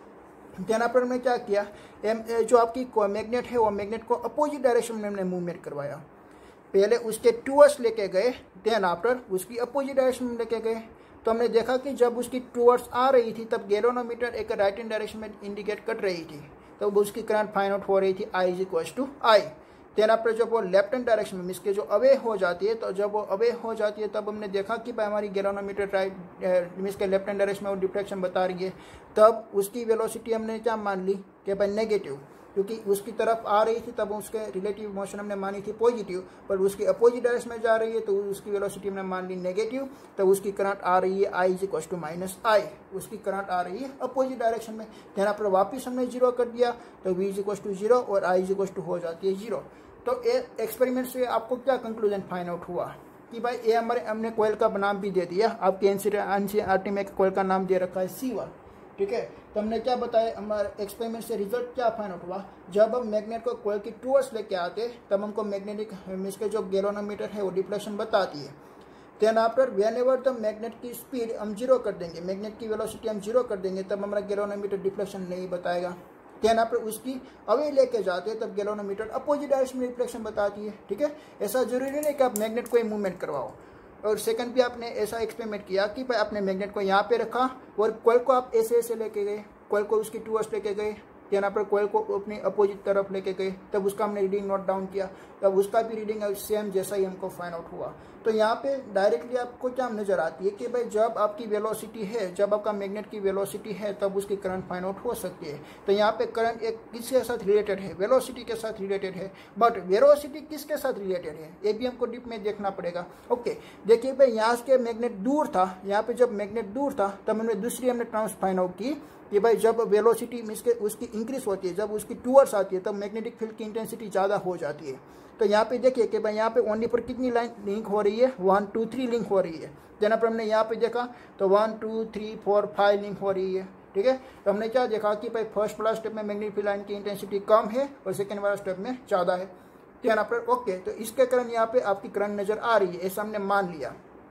तेना पर हमने क्या किया, एम जो आपकी मैग्नेट है वो मैग्नेट को अपोजिट डायरेक्शन में हमने मूवमेंट करवाया। पहले उसके टूवर्ड्स लेके गए, देन आफ्टर उसकी अपोजिट डायरेक्शन में लेके गए। तो हमने देखा कि जब उसकी टूवर्ड्स आ रही थी तब गैल्वेनोमीटर एक राइट हैंड डायरेक्शन में इंडिकेट कर रही थी, तब तो उसकी करंट फाइंड आउट हो रही थी I is equal to I. Then after जब वो लेफ्ट हैंड डायरेक्शन में इसके जो अवे हो जाती है, तो जब वो अवे हो जाती है तब हमने देखा कि भाई हमारी गैल्वेनोमीटर राइट मीन्स के लेफ्ट हैंड डायरेक्शन में वो डिफ्लेक्शन बता रही है, तब उसकी वेलोसिटी हमने क्या मान ली कि भाई नेगेटिव, क्योंकि उसकी तरफ आ रही थी तब उसके रिलेटिव मोशन हमने मानी थी पॉजिटिव, पर उसकी अपोजिट डायरेक्शन में जा रही है तो उसकी वेलोसिटी हमने मान ली नेगेटिव। तब उसकी करंट आ रही है I is equal to minus I, उसकी करंट आ रही है अपोजिट डायरेक्शन में। यहाँ पर वापिस हमने जीरो कर दिया तो V is equal to zero और आई इज इक्वल टू हो जाती है जीरो। तो ये एक्सपेरिमेंट से आपको क्या कंक्लूजन फाइंड आउट हुआ कि भाई ये हमारे हमने कोयल का नाम भी दे दिया, आपके एनसीईआरटी में कोयल का नाम दे रखा है सी वन, ठीक है। तो हमने क्या बताया, हमारे एक्सपेरिमेंट से रिजल्ट क्या फाइंड आउट हुआ, जब हम मैग्नेट को कोयल की टूवर्ड्स लेके आते तब हमको मैग्नेटिक इसके जो गैल्वेनोमीटर है वो डिफ्लेक्शन बताती है। Then after whenever the magnet की स्पीड हम जीरो कर देंगे, मैग्नेट की वेलोसिटी हम जीरो कर देंगे, तब हमारा गैल्वेनोमीटर डिफ्लेक्शन नहीं बताएगा। देन आफ्टर उसकी अवे लेके जाते हैं तब गैल्वेनोमीटर अपोजिट डायरेक्शन में रिफ्लेक्शन बताती है, ठीक है। ऐसा जरूरी नहीं कि आप मैग्नेट को ही मूवमेंट करवाओ। और सेकंड भी आपने ऐसा एक्सपेरिमेंट किया कि भाई आपने मैग्नेट को यहाँ पे रखा और कोयल को आप ऐसे ऐसे लेके गए, कोयल को उसकी टूवर्ड्स लेके गए, यहाँ पर कोयल को अपनी अपोजिट तरफ लेके गए, तब उसका हमने रीडिंग नोट डाउन किया, तब उसका भी रीडिंग सेम जैसा ही हमको फाइंड आउट हुआ। तो यहाँ पे डायरेक्टली आपको क्या नजर आती है कि भाई जब आपकी वेलोसिटी है, जब आपका मैग्नेट की वेलोसिटी है तब उसकी करंट फाइंड आउट हो सकती है। तो यहाँ पे करंट एक किसके साथ रिलेटेड है, वेलोसिटी के साथ रिलेटेड है, बट वेलोसिटी किसके साथ रिलेटेड है ये भी हमको डीप में देखना पड़ेगा। ओके, देखिए भाई यहाँ से मैग्नेट दूर था, यहाँ पे जब मैग्नेट दूर था तब हमने दूसरी हमने टर्म्स फाइंड आउट की कि भाई जब वेलोसिटी मीन्स के उसकी इंक्रीज होती है, जब उसकी टूवर्ड्स आती है तब मैग्नेटिक फील्ड की इंटेंसिटी ज़्यादा हो जाती है। तो यहाँ पे देखिए कि भाई यहाँ पे ओनली पर कितनी लाइन लिंक हो रही है, वन टू थ्री लिंक हो रही है। जहाँ पर हमने यहाँ पे देखा तो one two three four five link हो रही है, ठीक है। तो हमने क्या देखा कि भाई फर्स्ट वाला स्टेप में मैग्नेटिक फील्ड लाइन की इंटेंसिटी कम है और सेकेंड वाला स्टेप में ज़्यादा है। तो यहाँ पर ओके, तो इसके कारण यहाँ पे आपकी करंट नजर आ रही है, ऐसा हमने मान लिया।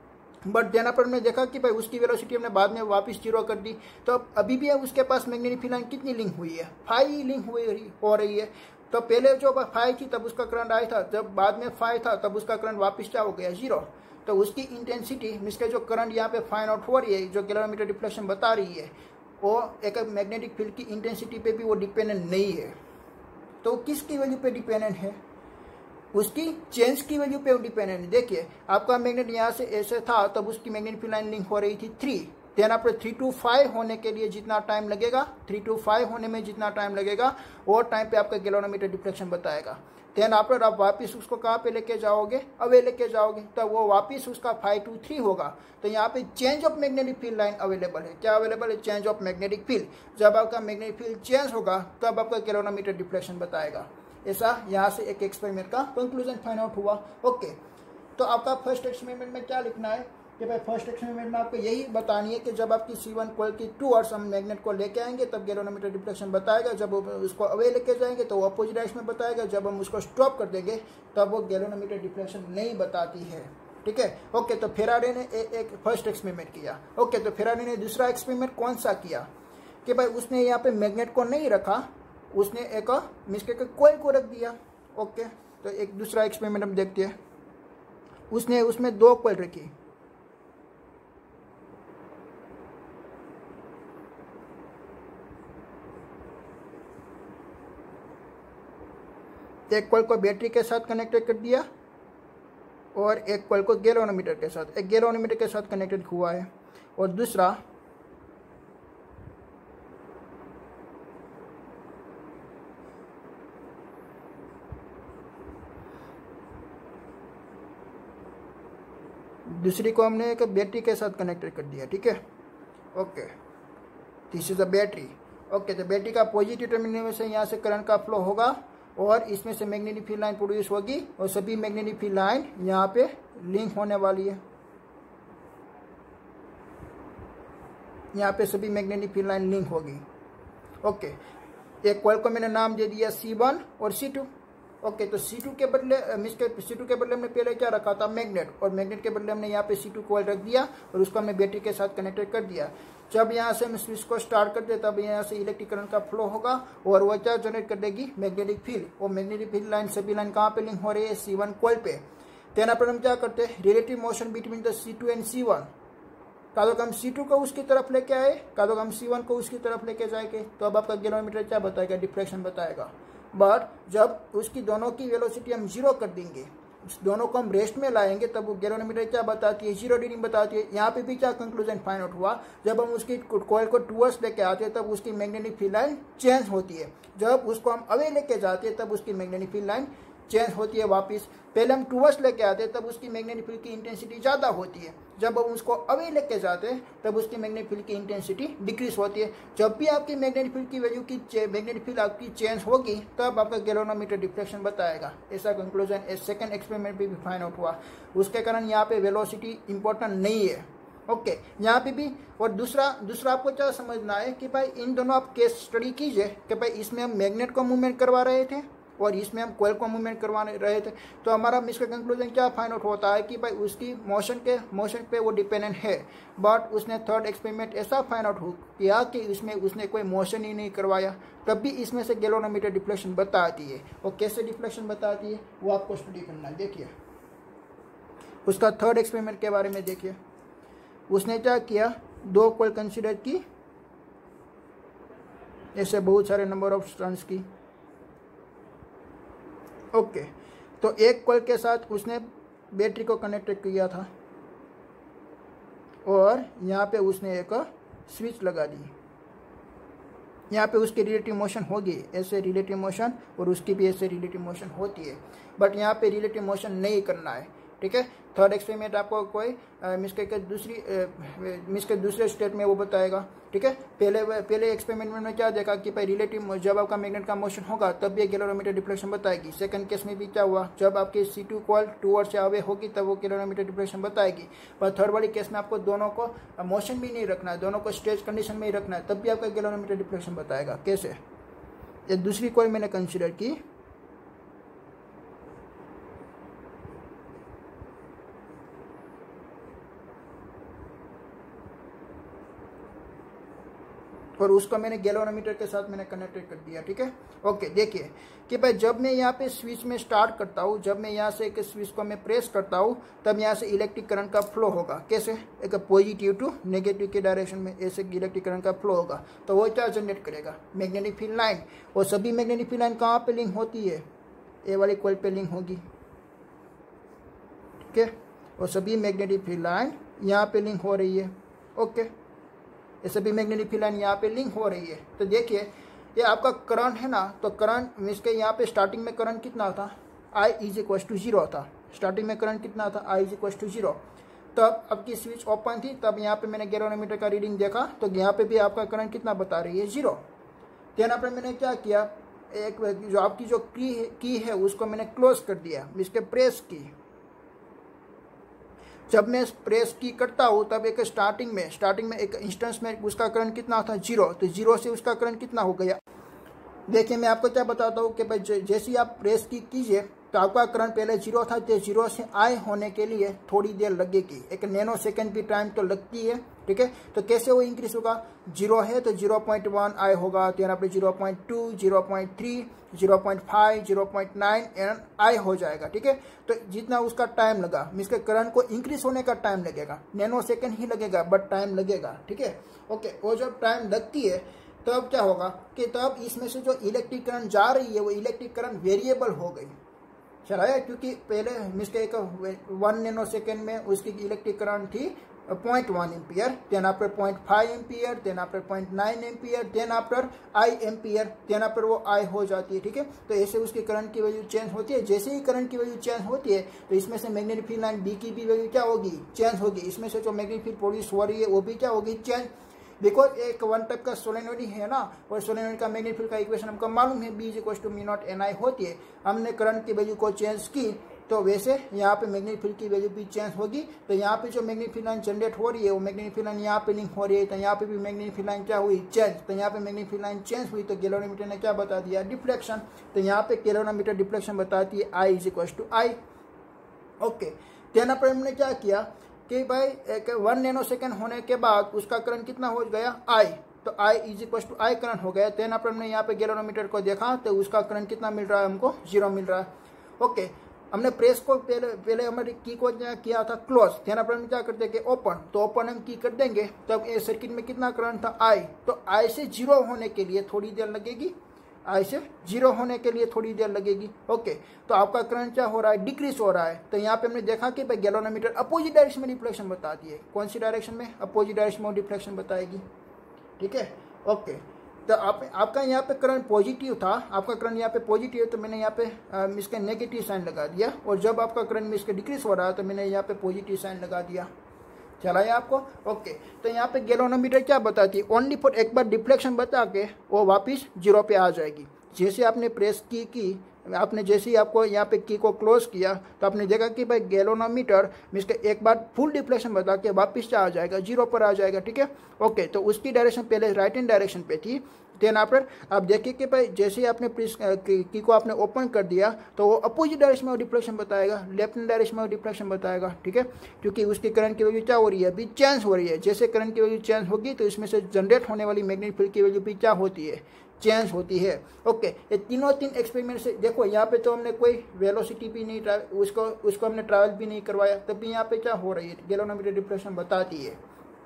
बट देना पर हमने देखा कि भाई उसकी वेलोसिटी हमने बाद में वापस जीरो कर दी, तो अब अभी भी उसके पास मैग्नेटिक फील्ड लाइन कितनी लिंक हुई है, फाइव लिंक हुई हो रही है। तो पहले जो फाइव थी तब उसका करंट आया था, जब बाद में फाइव था तब उसका करंट वापस क्या हो गया, जीरो। तो उसकी इंटेंसिटी मीन्स के जो करंट यहाँ पे फाइंड आउट हो रही है, जो गैल्वेनोमीटर डिफ्लेक्शन बता रही है, वो एक मैग्नेटिक फील्ड की इंटेंसिटी पे भी वो डिपेंडेंट नहीं है। तो किसकी वैल्यू पे डिपेंडेंट है, उसकी चेंज की वैल्यू पे डिपेंडेंट है। देखिए आपका मैग्नेट यहाँ से ऐसे था तब उसकी मैग्नेटिक फील्ड लाइन लिंक हो रही थी थ्री, देन आपको थ्री टू फाइव होने के लिए जितना टाइम लगेगा, थ्री टू फाइव होने में जितना टाइम लगेगा वो टाइम पे आपका गैल्वेनोमीटर डिफ्लेक्शन बताएगा। देन आफ्टर आप वापस उसको कहाँ पे लेके जाओगे, अवे लेके जाओगे, तो वो वापस उसका फाइव टू थ्री होगा। तो यहाँ पे change of magnetic field line available है, क्या अवेलेबल है, चेंज ऑफ मैग्नेटिक फील्ड। जब आपका मैग्नेटिक फील्ड चेंज होगा तब आपका गैल्वेनोमीटर डिफ्लेक्शन बताएगा। ऐसा यहाँ से एक एक्सपेरिमेंट का कंक्लूजन फाइंड आउट हुआ। ओके, तो आपका फर्स्ट एक्सपेरिमेंट में क्या लिखना है कि भाई फर्स्ट एक्सपेरिमेंट में आपको यही बतानी है कि जब आपकी सी वन कोयल की टूवर्ड्स हम मैग्नेट को लेके आएंगे तब गैल्वेनोमीटर डिफ्लेक्शन बताएगा, जब उसको अवे लेके जाएंगे तो वो अपोजिट डायरेक्शन में बताएगा, जब हम उसको स्टॉप कर देंगे तब वो गैल्वेनोमीटर डिफ्लेक्शन नहीं बताती है, ठीक है। ओके, तो फेराडे ने ए, एक फर्स्ट एक्सपेरिमेंट किया। ओके, तो फेराडे ने दूसरा एक्सपेरिमेंट कौन सा किया कि भाई उसने यहाँ पे मैग्नेट को नहीं रखा, उसने एक मिसके के कोयल को रख दिया। ओके, तो एक दूसरा एक्सपेरिमेंट हम देखते हैं। उसने उसमें दो कोयल रखी, एक कॉइल को बैटरी के साथ कनेक्टेड कर दिया और एक कॉइल को गैल्वेनोमीटर के साथ, एक गैल्वेनोमीटर के साथ कनेक्टेड हुआ है और दूसरा दूसरी को हमने एक बैटरी के साथ कनेक्टेड कर दिया। ठीक है, okay, this is a battery. Okay, तो बैटरी का पॉजिटिव टर्मिनल में से यहाँ से करंट का फ्लो होगा और इसमें से मैग्नेटिक फील्ड लाइन प्रोड्यूस होगी और सभी मैग्नेटिक फील्ड लाइन यहाँ पे लिंक होने वाली है। यहाँ पे सभी मैग्नेटिक फील्ड लाइन लिंक होगी। ओके, एक कॉइल को मैंने नाम दे दिया सी वन और सी टू। ओके, तो सी टू के बदले मिस के सी टू के बदले हमने पहले क्या रखा था, मैग्नेट, और मैग्नेट के बदले हमने यहाँ पे सी टू कॉइल रख दिया और उसको हमने बैटरी के साथ कनेक्टेड कर दिया। जब यहाँ से हम स्विच को स्टार्ट करते हैं तब यहाँ से इलेक्ट्रिक करंट का फ्लो होगा और वह क्या जनरेट कर देगी, मैग्नेटिक फील्ड। और मैग्नेटिक फील्ड लाइन सभी लाइन कहाँ पे लिंक हो रही है, सी वन कॉइल पे। तेना पर हम क्या करते हैं, relative motion between the C two and C one. का तो हम सी टू को उसकी तरफ लेके आए, का तो हम सी वन को उसकी तरफ लेके जाएंगे, तो अब आपका गैल्वेनोमीटर क्या बताएगा, डिफ्लेक्शन बताएगा। बट जब उसकी दोनों की वेलोसिटी हम जीरो कर देंगे, दोनों को हम रेस्ट में लाएंगे, तब वो गैल्वेनोमीटर क्या बताती है, जीरो रीडिंग बताती है। यहाँ पे भी क्या कंक्लूजन फाइंड आउट हुआ, जब हम उसकी कॉइल को टूवर्ड्स लेके आते हैं तब उसकी मैग्नेटिक फील्ड लाइन चेंज होती है। जब उसको हम अवे लेके जाते हैं तब उसकी मैग्नेटिक फील्ड लाइन चेंज होती है वापस। पहले हम टूवर्ड्स लेके आते हैं तब उसकी मैग्नेटिक फील्ड की इंटेंसिटी ज़्यादा होती है, जब हम उसको अवे लेके जाते हैं तब उसकी मैग्नेटिक फील्ड की इंटेंसिटी डिक्रीज होती है। जब भी आपकी मैग्नेटिक फील्ड की वैल्यू की मैग्नेटिक फील्ड आपकी चेंज होगी तब आपका गैल्वेनोमीटर डिफ्लेक्शन बताएगा। ऐसा कंक्लूजन इस सेकंड एक्सपेरिमेंट में भी फाइंड आउट हुआ। उसके कारण यहाँ पे वेलोसिटी इंपॉर्टेंट नहीं है। ओके okay, यहाँ पे भी। और दूसरा दूसरा आपको क्या समझना है कि भाई इन दोनों आप केस स्टडी कीजिए कि भाई इसमें हम मैग्नेट को मूवमेंट करवा रहे थे और इसमें हम कॉइल को मूवमेंट करवा रहे थे, तो हमारा इसका कंक्लूजन क्या फाइंड आउट होता है कि भाई उसकी मोशन के मोशन पे वो डिपेंडेंट है। बट उसने थर्ड एक्सपेरिमेंट ऐसा फाइंड आउट किया कि इसमें उसने कोई मोशन ही नहीं करवाया, तब भी इसमें से गैल्वेनोमीटर डिफ्लेक्शन बताती है। और कैसे डिफ्लेक्शन बताती है वो आपको स्टडी करना है। देखिए उसका थर्ड एक्सपेरिमेंट के बारे में देखिए। उसने क्या किया, दो कॉइल कंसिडर की, ऐसे बहुत सारे नंबर ऑफ स्ट्रैंड्स की। ओके okay, तो एक कॉइल के साथ उसने बैटरी को कनेक्ट किया था और यहाँ पे उसने एक स्विच लगा दी। यहाँ पे उसकी रिलेटिव मोशन होगी, ऐसे रिलेटिव मोशन, और उसकी भी ऐसे रिलेटिव मोशन होती है। बट यहाँ पे रिलेटिव मोशन नहीं करना है। ठीक है, थर्ड एक्सपेरिमेंट आपको कोई मिस के दूसरी मिस के दूसरे स्टेट में वो बताएगा। ठीक है, पहले पहले एक्सपेरिमेंट में क्या देखा कि भाई रिलेटिव जब आपका मैग्नेट का मोशन होगा तब ये गैल्वेनोमीटर डिफ्लेक्शन बताएगी। सेकंड केस में भी क्या हुआ, जब आपकी सी टू कॉइल टूवर्ड्स से अवे होगी तब वो गैल्वेनोमीटर डिफ्लेक्शन बताएगी। पर थर्ड वाली केस में आपको दोनों को मोशन भी नहीं रखना है, दोनों को स्टेज कंडीशन में ही रखना है, तब भी आपका गैल्वेनोमीटर डिफ्लेक्शन बताएगा। कैसे, ये दूसरी कॉइल मैंने कंसिडर की, और उसको मैंने गैल्वेनोमीटर के साथ मैंने कनेक्टेड कर दिया। ठीक है, ओके, देखिए कि भाई जब मैं यहाँ पे स्विच में स्टार्ट करता हूँ, जब मैं यहाँ से एक स्विच को मैं प्रेस करता हूँ तब यहाँ से इलेक्ट्रिक करंट का फ्लो होगा। कैसे, एक पॉजिटिव टू नेगेटिव के डायरेक्शन में ऐसे इलेक्ट्रिक करंट का फ्लो होगा। तो वो क्या जनरेट करेगा, मैग्नेटिक फील्ड लाइन। और सभी मैग्नेटिक फील्ड लाइन कहाँ पे लिंक होती है, ए वाली कॉइल पे लिंक होगी। ठीक है, और सभी मैग्नेटिक फील्ड लाइन यहाँ पे लिंक हो रही है। ओके, ये सभी मैग्नेटिक फील्ड लाइन यहाँ पे लिंक हो रही है। तो देखिए ये आपका करंट है ना, तो करंट मीन्स के यहाँ पे स्टार्टिंग में करंट कितना था, I is equal to zero था। स्टार्टिंग में करंट कितना था, I is equal to zero. तब अब की स्विच ओपन थी, तब यहाँ पे मैंने गैल्वेनोमीटर का रीडिंग देखा तो यहाँ पे भी आपका करंट कितना बता रही है, जीरो। तो यहाँ पर मैंने क्या किया, एक जो आपकी जो की की है उसको मैंने क्लोज कर दिया, इसके प्रेस की। जब मैं प्रेस की करता हूँ तब एक स्टार्टिंग में स्टार्टिंग में एक इंस्टेंस में उसका करंट कितना था, जीरो। तो जीरो से उसका करंट कितना हो गया। देखिए मैं आपको क्या बताता हूँ कि भाई जैसे ही आप प्रेस की कीजिए तो आपका करंट पहले जीरो था, तो जीरो से आई होने के लिए थोड़ी देर लगेगी, एक नैनो सेकेंड की टाइम तो लगती है। ठीक है, तो कैसे वो इंक्रीज होगा, जीरो है तो जीरो पॉइंट वन आई होगा, तो यहाँ पे zero point two, zero point three, zero point five, zero point nine and I हो जाएगा। ठीक है, तो जितना उसका टाइम लगा, मीन्स के करंट को इंक्रीज होने का टाइम लगेगा, नैनो सेकेंड ही लगेगा बट टाइम लगेगा। ठीक है, ओके, वो जब टाइम लगती है तब क्या होगा कि तब इसमें से जो इलेक्ट्रिक करंट जा रही है वो इलेक्ट्रिक करंट वेरिएबल हो गई, चला है, क्योंकि पहले मिस्टेक वन नैनो सेकेंड में उसकी इलेक्ट्रिक करंट थी point one ampere, then after point five ampere, then after point nine ampere, then after I ampere, then after वो आई हो जाती है, ठीक है। तो ऐसे उसकी करंट की वैल्यू चेंज होती है। जैसे ही करंट की वैल्यू चेंज होती है तो इसमें से मैग्नेटिक फील्ड लाइन बी की भी वैल्यू क्या होगी, चेंज होगी। इसमें से जो मैग्नेटिक फील्ड प्रोड्यूस हो रही है वो भी क्या होगी, चेंज, बिकॉज एक वन टाइप का सोलेनोइड है ना, और सोलेनोइड का मैग्नेटिक फील्ड का इक्वेशन हमको मालूम है, B is equal to mu naught N I होती है। हमने करंट की वैल्यू को चेंज की तो वैसे यहाँ पे मैग्नेटिक फील्ड की वैल्यू भी चेंज होगी। तो यहाँ पे जो मैग्नेटिक फील्ड लाइन जनरेट हो रही है वो मैग्नेटिक फील्ड लाइन यहाँ पे लिंक हो रही है, तो यहाँ पे भी मैग्नेटिक फील्ड लाइन क्या हुई, चेंज। तो यहाँ पे मैग्नेटिक फील्ड लाइन चेंज हुई तो गैल्वेनोमीटर ने क्या बता दिया, डिफ्लेक्शन। तो यहाँ पे गैल्वेनोमीटर डिफ्लेक्शन बताती है I is equal to I. Okay, then पर हमने क्या किया कि भाई एक वन नैनो सेकेंड होने के बाद उसका करंट कितना हो गया, आई, तो I is equal to I current हो गया। देन पर हमने यहाँ पे गैल्वेनोमीटर को देखा तो उसका करंट कितना मिल रहा है, हमको जीरो मिल रहा है। ओके, हमने प्रेस को पहले पहले हमारी की को क्या किया था, क्लोज, ध्यान पर हम क्या करते हैं कि ओपन, तो ओपन हम की कर देंगे तब ये सर्किट में कितना करंट था, आई। तो आई से जीरो होने के लिए थोड़ी देर लगेगी, आई से जीरो होने के लिए थोड़ी देर लगेगी। ओके, तो आपका करंट क्या हो रहा है, डिक्रीज हो रहा है। तो यहाँ पे हमने देखा कि भाई गैल्वेनोमीटर अपोजिट डायरेक्शन में डिफ्लेक्शन बताती है। कौन सी डायरेक्शन में, अपोजिट डायरेक्शन में डिफ्लेक्शन बताएगी, ठीक है। ओके, तो आप आपका यहाँ पे करंट पॉजिटिव था, आपका करंट यहाँ पे पॉजिटिव है तो मैंने यहाँ पे इसका नेगेटिव साइन लगा दिया, और जब आपका करंट इसका डिक्रीज हो रहा है तो मैंने यहाँ पे पॉजिटिव साइन लगा दिया, चला है आपको। ओके, तो यहाँ पे गैल्वेनोमीटर क्या बताती है, ओनली फॉर एक बार डिफ्लेक्शन बता के वो वापिस जीरो पे आ जाएगी। जैसे आपने प्रेस की की आपने जैसे ही आपको यहाँ पे की को क्लोज किया तो आपने देखा कि भाई गैल्वेनोमीटर मीन्स एक बार फुल डिफ्लेक्शन बता के वापिस आ जाएगा, जीरो पर आ जाएगा, ठीक है। ओके, तो उसकी डायरेक्शन पहले राइट हैंड डायरेक्शन पे थी। देन आफ्टर आप देखिए कि भाई जैसे ही आपने प्रेस की को आपने ओपन कर दिया तो वो अपोजिट डायरेक्शन में डिफ्लेक्शन बताएगा, लेफ्ट हैंड डायरेक्शन में डिफ्लेक्शन बताएगा, ठीक है, क्योंकि उसकी करंट की वैल्यू क्या हो रही है, अभी चेंज हो रही है। जैसे करंट की वैल्यू चेंज होगी तो इसमें से जनरेट होने वाली मैग्नेटिक फील्ड की वैल्यू भी क्या होती है, चेंज होती है। ओके, ये तीनों तीन एक्सपेरिमेंट से देखो, यहाँ पे तो हमने कोई वेलोसिटी भी नहीं उसको उसको हमने ट्रैवल भी नहीं करवाया, तब भी यहाँ पे क्या हो रही है, गैल्वेनोमीटर डिफ्लेक्शन बताती है।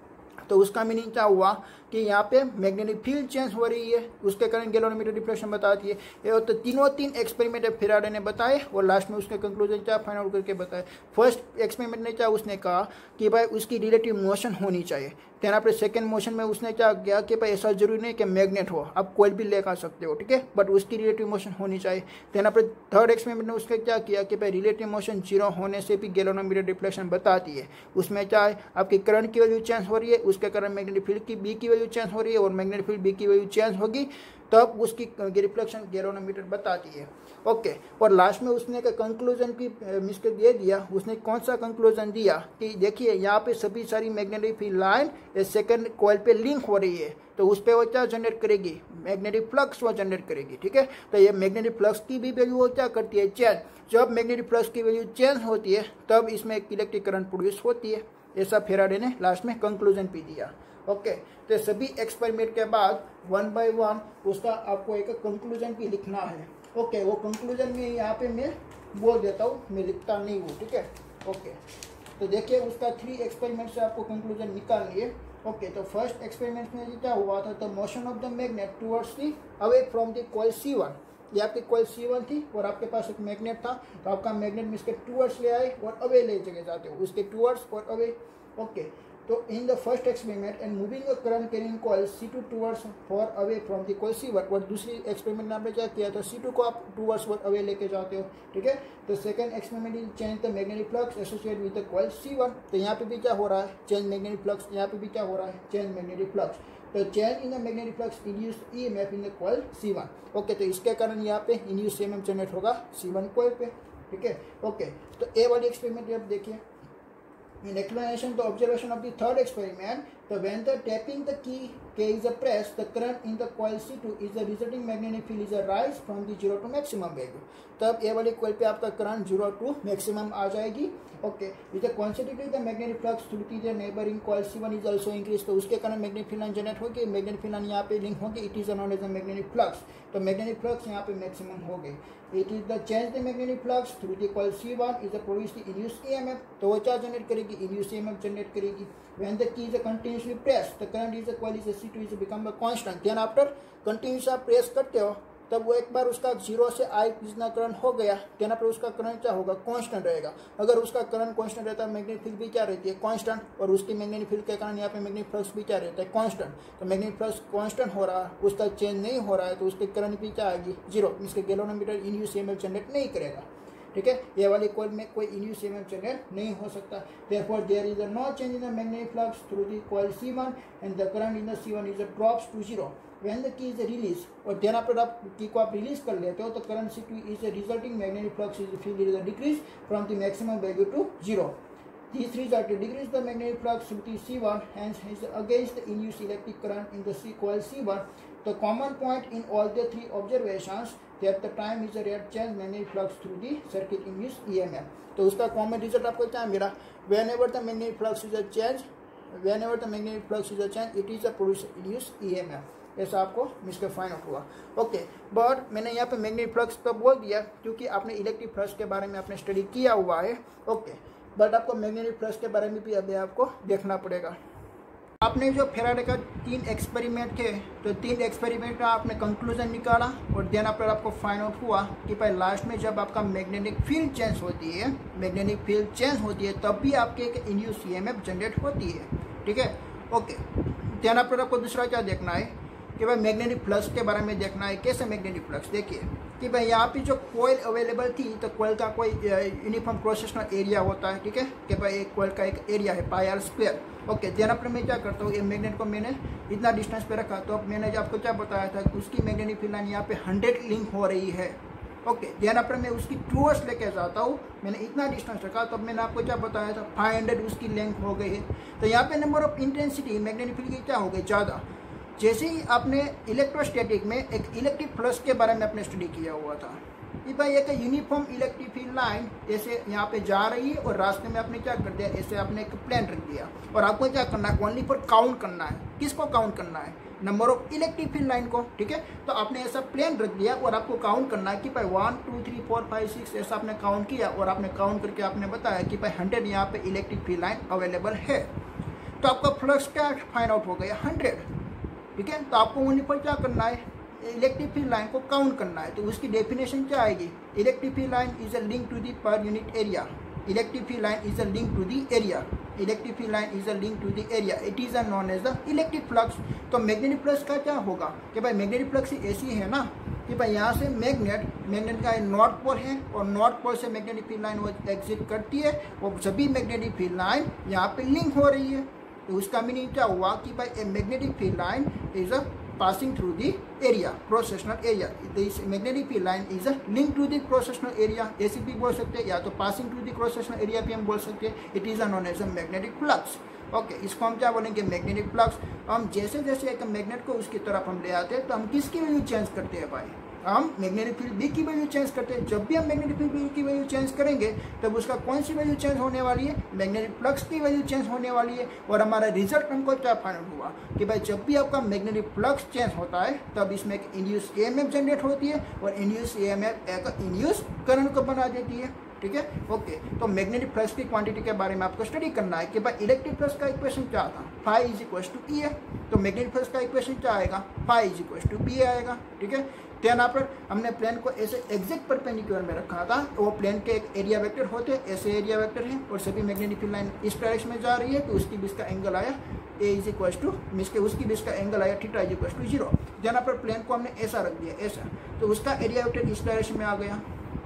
तो उसका मीनिंग क्या हुआ कि यहाँ पे मैग्नेटिक फील्ड चेंज हो रही है, उसके कारण गैल्वेनोमीटर डिफ्लेक्शन बताती है। ये तो तीनों तीन एक्सपेरिमेंट फेराडे ने बताए और लास्ट में उसके कंक्लूजन क्या फाइंड आउट करके बताए। फर्स्ट एक्सपेरिमेंट ने क्या उसने कहा कि भाई उसकी रिलेटिव मोशन होनी चाहिए। देन आपने सेकेंड मोशन में उसने क्या किया कि भाई ऐसा जरूरी नहीं कि मैग्नेट हो, आप कोई भी लेकर आ सकते हो, ठीक है, बट उसकी रिलेटिव मोशन होनी चाहिए। देन आपने थर्ड एक्सपेरिमेंट ने उसने क्या किया कि भाई रिलेटिव मोशन जीरो होने से भी गैल्वेनोमीटर डिफ्लेक्शन बताती है। उसमें क्या है, आपकी करंट की वैल्यू चेंज हो रही है, उसके कारण मैग्नेटिक फील्ड की बी की वैल्यू चेंज हो रही है, और मैग्नेटिक फील्ड बी की वैल्यू चेंज होगी तब उसकी रिफ्लेक्शन गैल्वेनोमीटर बताती है। ओके, और लास्ट में उसने का कंक्लूजन भी मिसके दे दिया। उसने कौन सा कंक्लूजन दिया कि देखिए यहाँ पे सभी सारी magnetic field line second coil पे लिंक हो रही है, तो उस पर वो क्या जनरेट करेगी, मैग्नेटिक फ्लक्स वो जनरेट करेगी, ठीक है। तो ये मैग्नेटिक फ्लक्स की भी वैल्यू वो क्या करती है, चेंज। जब मैग्नेटिक फ्लक्स की वैल्यू चेंज होती है तब इसमें एक इलेक्ट्रिक करंट प्रोड्यूस होती है। ऐसा फेराडे ने लास्ट में कंक्लूजन भी दिया। ओके, तो सभी एक्सपेरिमेंट के बाद वन बाय वन उसका आपको एक कंक्लूजन भी लिखना है। ओके, वो कंक्लूजन में यहाँ पे मैं बोल देता हूँ, मैं लिखता नहीं हूँ, ठीक है। ओके, तो देखिए उसका थ्री एक्सपेरिमेंट से आपको कंक्लूजन निकालनी है। ओके, तो फर्स्ट एक्सपेरिमेंट में क्या हुआ था, the motion of the magnet towards the away from the coil C one. ये आपकी कॉइल सी वन थी और आपके पास एक मैग्नेट था, तो आपका मैग्नेट में इसके टुवर्ड्स ले आए और अवे ले जगह जाते हो, उसके टुवर्ड्स और अवे। ओके, तो in the first experiment and moving a current carrying coil C two towards for away from the coil C one. और दूसरी एक्सपेरिमेंट में आपने क्या किया था, सी टू को आप टुवर्ड्स फॉर अवे लेके जाते हो, ठीक है। तो second experiment is change the magnetic flux associate with the coil C one. तो यहाँ पे भी क्या हो रहा है, चेंज मैग्नेटिक फ्लक्स, यहाँ पे भी क्या हो रहा है, चेंज मैग्नेटिक फ्लक्स। तो change in the magnetic flux induced EMF in the coil C one. Okay, तो इसके कारण यहाँ पे इंड्यूस्ड ईएमएफ जनरेट होगा सी वन कॉइल पे, ठीक है। ओके, तो ए वाली एक्सपेरिमेंट आप देखिए। In explanation, the observation of the third experiment, the when the tapping the key K is a press, the current in the coil C two is the resulting magnetic field is a rise from the zero to maximum value. तब ए वाली coil पे आपका current zero to maximum आ जाएगी। Okay, with the concentratedly the magnetic flux through the neighbouring coil C one is also increase. तो उसके कारण magnetic field line generate होगी, मैग्नेटिक फील्ड लाइन यहाँ पे लिंक होगी, it is known as the magnetic flux. तो magnetic flux यहाँ पे मैक्सिमम हो गई। It is the change the magnetic flux through the coil C one is the produce the induced EMF. तो वो क्या जनरेट करेगी, इंड्यूस्ड ईएमएफ जनरेट करेगी। When the key is continuously pressed, the current is the coil is C two is become a constant. Then after continuous आप press करते हो तब वो एक बार उसका जीरो से आई जितना करंट हो गया, देन आफ्टर उसका करंट क्या होगा, कांस्टेंट रहेगा। अगर उसका करंट कांस्टेंट रहता है मैग्नेटिक फील्ड भी क्या रहती है, कांस्टेंट, और उसकी मैग्नेटिक फील्ड के कारण यहाँ पे मैग्नेटिक फ्लक्स भी क्या रहता है, कांस्टेंट। तो मैग्नेटिक फ्लक्स कांस्टेंट हो रहा है, उसका चेंज नहीं हो रहा है, तो उसके करंट भी क्या आएगी, जीरो। इसके गैल्वेनोमीटर इंड्यूस्ड ईएमएफ जनरेट नहीं करेगा, ठीक है। ये वाली कॉइल में कोई इंड्यूस्ड ईएमएफ जनरेट नहीं हो सकता। Therefore there is a no change in the magnetic flux through the coil C one and the current in the C one is a drops to zero when the key is release. और then after आप key को आप release कर लेते हो तो current C two is a resulting magnetic flux is field is a decrease from the maximum value to zero. These result to decrease the magnetic flux with the C one hence is against the induced electric current in the C coil C one. The common point in all the three observations that the time is a rate change magnetic flux through the circuit induced E M F. तो उसका common result आपको क्या मिला, whenever the magnetic flux is a change, whenever the magnetic flux is a change, it is a produce induced E M F. ऐसा आपको मिसके find out हुआ। Okay, but मैंने यहाँ पे मैग्नेटिक फ्लक्स तो बोल दिया क्योंकि आपने इलेक्ट्रिक फ्लक्स के बारे में आपने स्टडी किया हुआ है। ओके, बट आपको मैग्नेटिक फ्लक्स के बारे में भी अभी आपको देखना पड़ेगा। आपने जो फेराडे का तीन एक्सपेरिमेंट थे, तो तीन एक्सपेरिमेंट का आपने कंक्लूजन निकाला और देन आफ्टर आपको फाइंड आउट हुआ कि भाई लास्ट में जब आपका मैग्नेटिक फील्ड चेंज होती है, मैग्नेटिक फील्ड चेंज होती है तब भी आपके एक इंड्यूस्ड ईएमएफ जनरेट होती है, ठीक है। ओके, देन आफ्टर आपको दूसरा क्या देखना है कि भाई मैग्नेटिक फ्लक्स के बारे में देखना है। कैसे मैग्नेटिक फ्लक्स, देखिए कि भाई यहाँ पे जो कोयल अवेलेबल थी तो कोयल का कोई यूनिफॉर्म क्रॉस सेक्शनल एरिया होता है, ठीक है, कि भाई एक कोयल का एक एरिया है pi R square. Okay, then after मैं क्या करता हूँ, ये मैग्नेट को मैंने इतना डिस्टेंस पे रखा, तो अब मैंने आपको क्या बताया था कि उसकी मैग्नेटिक फील्ड लाइन यहाँ पे हंड्रेड लिंक हो रही है। ओके, देन आफ्टर मैं उसकी टूवर्ड्स लेके जाता हूँ, मैंने इतना डिस्टेंस रखा, तो अब मैंने आपको क्या बताया था फाइव हंड्रेड उसकी लेंथ हो गई है। तो यहाँ पे number of intensity magnetic field की क्या हो गई, ज़्यादा। जैसे ही आपने इलेक्ट्रोस्टैटिक में एक इलेक्ट्रिक फ्लक्स के बारे में आपने स्टडी किया हुआ था कि भाई एक यूनिफॉर्म इलेक्ट्रिक फील्ड लाइन ऐसे यहाँ पे जा रही है और रास्ते में आपने क्या कर दिया, ऐसे आपने एक प्लेन रख दिया और आपको क्या करना है, ओनली फॉर काउंट करना है। किसको काउंट करना है, number of electric field line को, ठीक है। तो आपने ऐसा प्लेन रख दिया और आपको काउंट करना है कि भाई one two three four five six ऐसा आपने काउंट किया और आपने काउंट करके आपने बताया कि भाई हंड्रेड यहाँ पे इलेक्ट्रिक फील्ड लाइन अवेलेबल है। तो आपका फ्लक्स क्या फाइंड आउट हो गया, हंड्रेड, ठीक है। तो आपको वहीं पर क्या करना है, इलेक्ट्रिक फील्ड लाइन को काउंट करना है। तो उसकी डेफिनेशन क्या आएगी, electric field line is a link to the per unit area, electric field line is a link to the area, electric field line is a link to the area, it is a known as the electric flux. तो magnetic flux का क्या होगा कि भाई magnetic flux ऐसी है ना कि भाई यहाँ से मैग्नेट मैग्नेट का नॉर्थ पोल है और नॉर्थ पोल से मैग्नेटिक फील्ड लाइन वो एग्जिट करती है और सभी मैग्नेटिक फील्ड लाइन यहाँ पे लिंक हो रही है। तो उसका मीनिंग क्या हुआ कि भाई a magnetic field line is a passing through the area, cross sectional area. This magnetic field line is a link to the cross sectional area, ऐसे भी बोल सकते हैं, या तो passing through the cross sectional area भी हम बोल सकते हैं। It is a known as a magnetic flux. Okay, इसको हम क्या बोलेंगे, मैग्नेटिक फ्लक्स। हम जैसे जैसे एक मैग्नेट को उसकी तरफ हम ले आते हैं तो हम किसकी वैल्यू चेंज करते हैं भाई, हम मैग्नेटिक फील्ड बी की वैल्यू चेंज करते हैं। जब भी हम मैग्नेटिक फील्ड बी की वैल्यू चेंज करेंगे तब उसका कौन सी वैल्यू चेंज होने वाली है, मैग्नेटिक फ्लक्स की वैल्यू चेंज होने वाली है। और हमारा रिजल्ट हमको क्या फाइंड हुआ कि भाई जब भी आपका मैग्नेटिक फ्लक्स चेंज होता है तब इसमें एक इंड्यूस्ड ईएमएफ जनरेट होती है और इंड्यूस्ड ईएमएफ एक इंड्यूस्ड करंट को बना देती है, ठीक है। ओके, तो मैग्नेटिक फ्लक्स की क्वांटिटी के बारे में आपको स्टडी करना है कि भाई इलेक्ट्रिक फ्लक्स का इक्वेशन क्या था, phi is equal to E है। तो मैग्नेटिक फ्लक्स का इक्वेशन क्या आएगा, phi is equal to B आएगा, ठीक है। देन आफ्टर हमने प्लेन को ऐसे एग्जैक्ट परपेंडिकुलर में रखा था, वो प्लेन के एक एरिया वेक्टर होते हैं, ऐसे एरिया वेक्टर है और सभी मैग्नेटिक फील्ड लाइन इस डायरेक्शन में जा रही है, तो उसकी बीच का एंगल आया ए इज इक्वल टू मीस के उसकी बीच का एंगल आया theta is equal to zero. Then after plane को हमने ऐसा रख दिया, ऐसा, तो उसका एरिया वेक्टर इस डायरेक्शन में आ गया,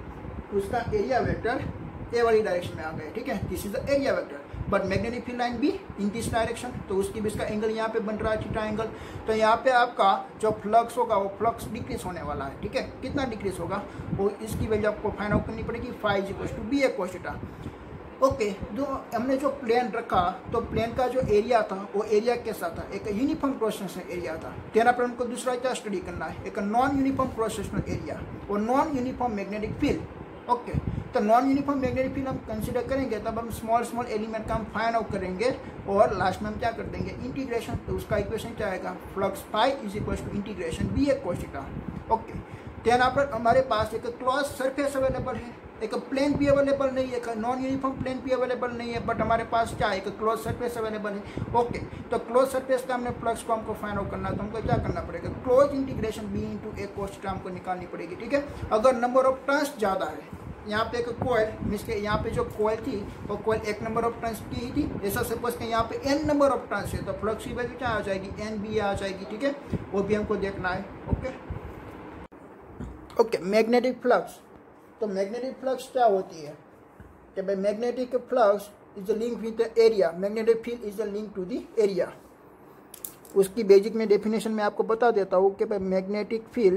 उसका एरिया वेक्टर ए वाली डायरेक्शन में आ गया, ठीक है। This is the area vector, but magnetic field line भी इन दिस डायरेक्शन, तो उसकी भी इसका एंगल यहाँ पे बन रहा है थीटा एंगल। तो यहाँ पे आपका जो फ्लक्स होगा वो फ्लक्स डिक्रीज होने वाला है, ठीक है। कितना डिक्रीज होगा वो इसकी वैल्यू आपको फाइंड आउट करनी पड़ेगी, five equal to B A cos theta. Okay, जो हमने जो प्लेन रखा तो प्लेन का जो एरिया था वो एरिया कैसा था, एक यूनिफॉर्म क्रॉस सेक्शनल एरिया था। तेरह पर हमको दूसरा क्या स्टडी करना है, एक non uniform cross sectional area और non uniform magnetic field. Okay, तो नॉन यूनिफॉर्म मैग्नेटिक फील्ड हम कंसीडर करेंगे तब हम स्मॉल स्मॉल एलिमेंट का हम फाइंड आउट करेंगे और लास्ट में हम क्या कर देंगे, इंटीग्रेशन। तो उसका इक्वेशन क्या आएगा, flux five is equal to integration B A cos theta. Okay, then यहाँ पर हमारे पास एक क्लोज सरफेस अवेलेबल है, एक प्लेन भी अवेलेबल नहीं है, एक नॉन यूनिफॉर्म प्लेन भी अवेलेबल नहीं है, बट हमारे पास क्या है, एक क्लोज सरफेस अवेलेबल है। ओके, तो क्लोज सरफेस का हमने फ्लक्स को हमको फाइंड आउट करना है, तो हमको क्या करना पड़ेगा, close integration B into A cos theta हमको निकालनी पड़ेगी। ठीक है, अगर नंबर ऑफ टर्न्स ज़्यादा है, यहाँ पे एक कोयल मीन्स के यहाँ पे जो कोयल थी वो कोयल एक नंबर ऑफ टर्न्स की ही थी, ऐसा सपोज कि यहाँ पे एन नंबर ऑफ टर्न्स है, तो फ्लक्स की वैल्यू क्या आ जाएगी, एन बी आ जाएगी। ठीक है, वो भी हमको देखना है। ओके ओके मैग्नेटिक फ्लक्स, तो मैग्नेटिक फ्लक्स क्या होती है कि भाई magnetic flux is a link with the area, magnetic field is a link to the area. उसकी बेसिक में डेफिनेशन में आपको बता देता हूँ कि भाई मैग्नेटिक फील्ड,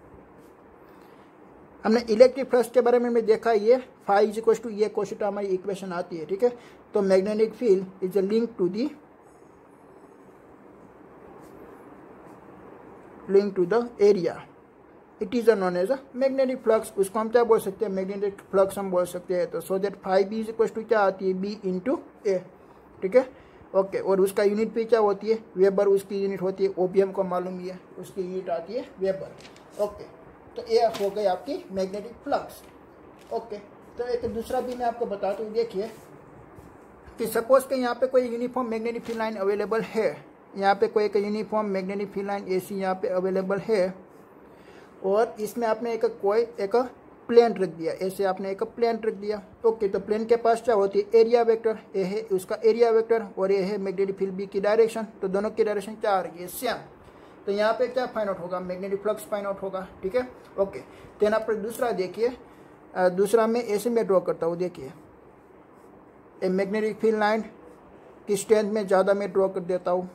हमने इलेक्ट्रिक फ्लक्स के बारे में मैं देखा, ये फाई इज इक्वल टू ये cos थीटा हमारी इक्वेशन आती है। ठीक है, तो magnetic field is a link to the link to the area, it is a known as a magnetic flux. उसको हम क्या बोल सकते हैं, मैग्नेटिक फ्लक्स हम बोल सकते हैं। तो so that phi B is equal to क्या आती है, बी इंटू ए। ठीक है, ओके, और उसका यूनिट भी क्या होती है, वेबर उसकी यूनिट होती है, ओ बी हमको मालूम ही है, उसकी यूनिट आती है वेबर। ओके, तो ये हो गई आपकी मैग्नेटिक फ्लक्स। ओके, तो एक दूसरा भी मैं आपको बताता हूँ, देखिए कि सपोज के यहाँ पे कोई uniform magnetic field line available है, यहाँ पे कोई एक uniform magnetic field line A C यहाँ पे अवेलेबल है, और इसमें आपने एक कोई एक प्लेन रख दिया, ऐसे आपने एक प्लेन रख दिया। ओके, तो प्लेन के पास क्या होती है, एरिया वेक्टर, ये है उसका एरिया वेक्टर, और ये है मैग्नेटिक फील्ड बी की डायरेक्शन, तो दोनों की डायरेक्शन क्या आ रही है, सेम। तो यहाँ पे क्या फाइंड आउट होगा, मैग्नेटिक फ्लक्स फाइंड आउट होगा। ठीक है, ओके, देन आप दूसरा देखिए, दूसरा मैं ऐसे में ड्रॉ करता हूँ, देखिए ए मैग्नेटिक फील्ड लाइन की स्ट्रेंथ में ज़्यादा मैं ड्रॉ कर देता हूँ,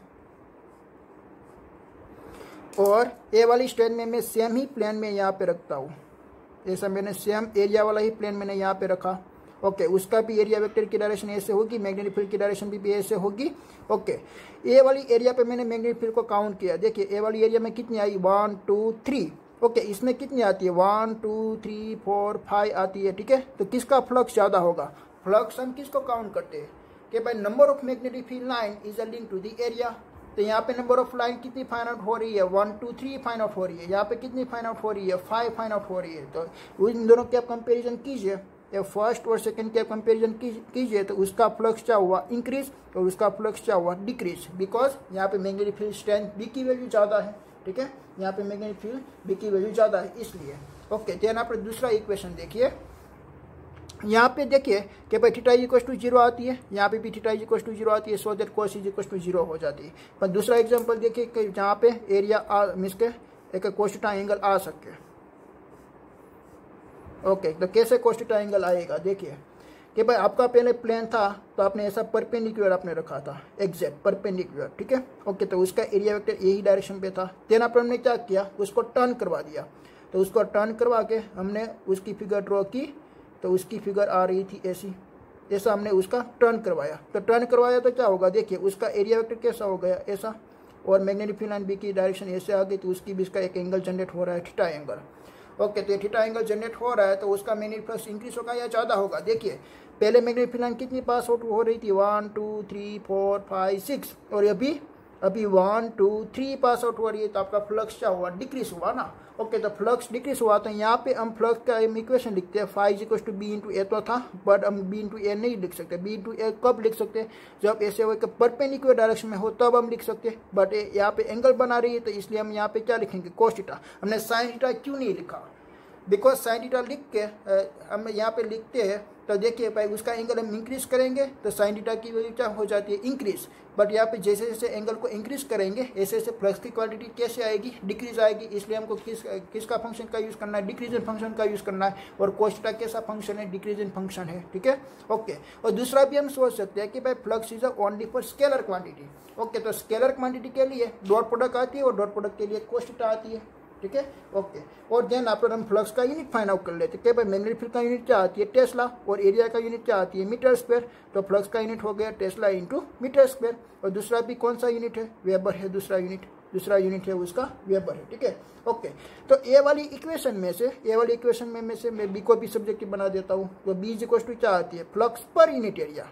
और ए वाली स्ट्रेंथ में मैं सेम ही प्लेन में यहाँ पे रखता हूँ, ऐसा मैंने सेम एरिया वाला ही प्लेन मैंने यहाँ पे रखा। ओके, उसका भी एरिया वेक्टर की डायरेक्शन ऐसे होगी, मैग्नेटिक फील्ड की डायरेक्शन भी, भी ऐसे होगी। ओके, ए वाली एरिया पे मैंने मैग्नेटिक फील्ड को काउंट किया, देखिए ए वाली एरिया में कितनी आई, वन टू थ्री। ओके, इसमें कितनी आती है, one two three four five आती है। ठीक है, तो किसका फ्लक्स ज़्यादा होगा, फ्लक्स हम किसको काउंट करते हैं कि भाई number of magnetic field line is a link to the area. तो यहाँ पे नंबर ऑफ लाइन कितनी फाइंड आउट हो रही है, one two three find out हो रही है, यहाँ पे कितनी फाइंड आउट हो रही है, फाइव फाइंड आउट हो रही है। तो इन दोनों के आप कंपेरिजन कीजिए, या फर्स्ट और सेकंड के आप कंपेरिजन कीजिए, तो उसका फ्लक्स क्या हुआ, इंक्रीज, और उसका फ्लक्स क्या हुआ, डिक्रीज, बिकॉज यहाँ पे मैग्नेटिक फील्ड स्ट्रेंथ बी की वैल्यू ज़्यादा है। ठीक है, यहाँ पे मैग्नेटिक फील्ड बी की वैल्यू ज़्यादा है, इसलिए। ओके, देन आप दूसरा इक्वेशन देखिए, यहाँ पे देखिए कि भाई theta is equal to zero आती है, यहाँ पे भी theta is equal to zero आती है, so that cos is equal to zero हो जाती है। पर दूसरा एग्जांपल देखिए कि जहाँ पे एरिया आ मिस के एक कोस थीटा एंगल आ सके। ओके, तो कैसे कोस थीटा एंगल आएगा, देखिए कि भाई आपका पहले प्लेन था, तो आपने ऐसा परपेंडिकुलर आपने रखा था, एग्जैक्ट परपेंडिकुलर। ठीक है, ओके, तो उसका एरिया वेक्टर यही डायरेक्शन पे था। देन आप हमने क्या किया, उसको टर्न करवा दिया, तो उसको टर्न करवा के हमने उसकी फिगर ड्रॉ की, तो उसकी फिगर आ रही थी ऐसी, ऐसा हमने उसका टर्न करवाया। तो टर्न करवाया तो क्या होगा, देखिए उसका एरिया वेक्टर कैसा हो गया, ऐसा, और मैग्नेटिक फील्ड लाइन बी की डायरेक्शन ऐसे आ गई, तो उसकी भी इसका एक एंगल जनरेट हो रहा है, थीटा एंगल। ओके, तो ये थीटा एंगल जनरेट हो रहा है, तो उसका मैग्नेटिक फ्लक्स इंक्रीज होगा या ज़्यादा होगा। देखिए पहले मैग्नेटिक फील्ड लाइन कितनी पास आउट हो रही थी, one two three four five six, और अभी अभी one two three pass out हो रही है, तो आपका फ्लक्स क्या हुआ, डिक्रीज हुआ ना। ओके, तो फ्लक्स डिक्रीज हुआ, तो यहाँ पे हम फ्लक्स का इक्वेशन लिखते हैं, five is equal to B into A तो था, बट हम बी इंटू ए नहीं लिख सकते। बी इंटू ए कब लिख सकते हैं, जब ऐसे हो परपेंडिकुलर डायरेक्शन में हो तब हम लिख सकते हैं, बट यहाँ पे एंगल बना रही है, तो इसलिए हम यहाँ पे क्या लिखेंगे, कोस थीटा। हमने साइन थीटा क्यों नहीं लिखा, बिकॉज साइन थीटा लिख के हम यहाँ पे लिखते हैं, तो देखिए भाई उसका एंगल हम इंक्रीज करेंगे तो साइन थीटा की वैल्यू क्या हो जाती है, इंक्रीज। बट यहाँ पे जैसे जैसे एंगल को इंक्रीज करेंगे ऐसे ऐसे फ्लक्स की क्वांटिटी कैसे आएगी, डिक्रीज आएगी। इसलिए हमको किस किसका फंक्शन का यूज़ करना है, डिक्रीजन फंक्शन का यूज़ करना है। और कोस थीटा कैसा फंक्शन है, डिक्रीजन फंक्शन है। ठीक है, ओके। और दूसरा भी हम सोच सकते हैं कि भाई flux is only for scalar quantity. Okay, तो स्केलर क्वांटिटी के लिए डॉट प्रोडक्ट आती है और डॉट प्रोडक्ट के लिए कोस थीटा आती है। ठीक है, ओके। और देन आफ्टर हम फ्लक्स का यूनिट फाइंड आउट कर लेते हैं कि भाई मैग्नेटिक फील्ड का यूनिट क्या आती है, टेस्ला, और एरिया का यूनिट क्या आती है, मीटर स्क्वायर। तो फ्लक्स का यूनिट हो गया टेस्ला इंटू मीटर स्क्वायर। और दूसरा भी कौन सा यूनिट है, वेबर है दूसरा यूनिट, दूसरा यूनिट है उसका वेबर है। ठीक है, ओके। तो ए वाली इक्वेशन में से ए वाली इक्वेशन में, में से मैं बी को भी सब्जेक्टिव बना देता हूँ। तो बी इज इक्वल टू क्या आती है, flux per unit area,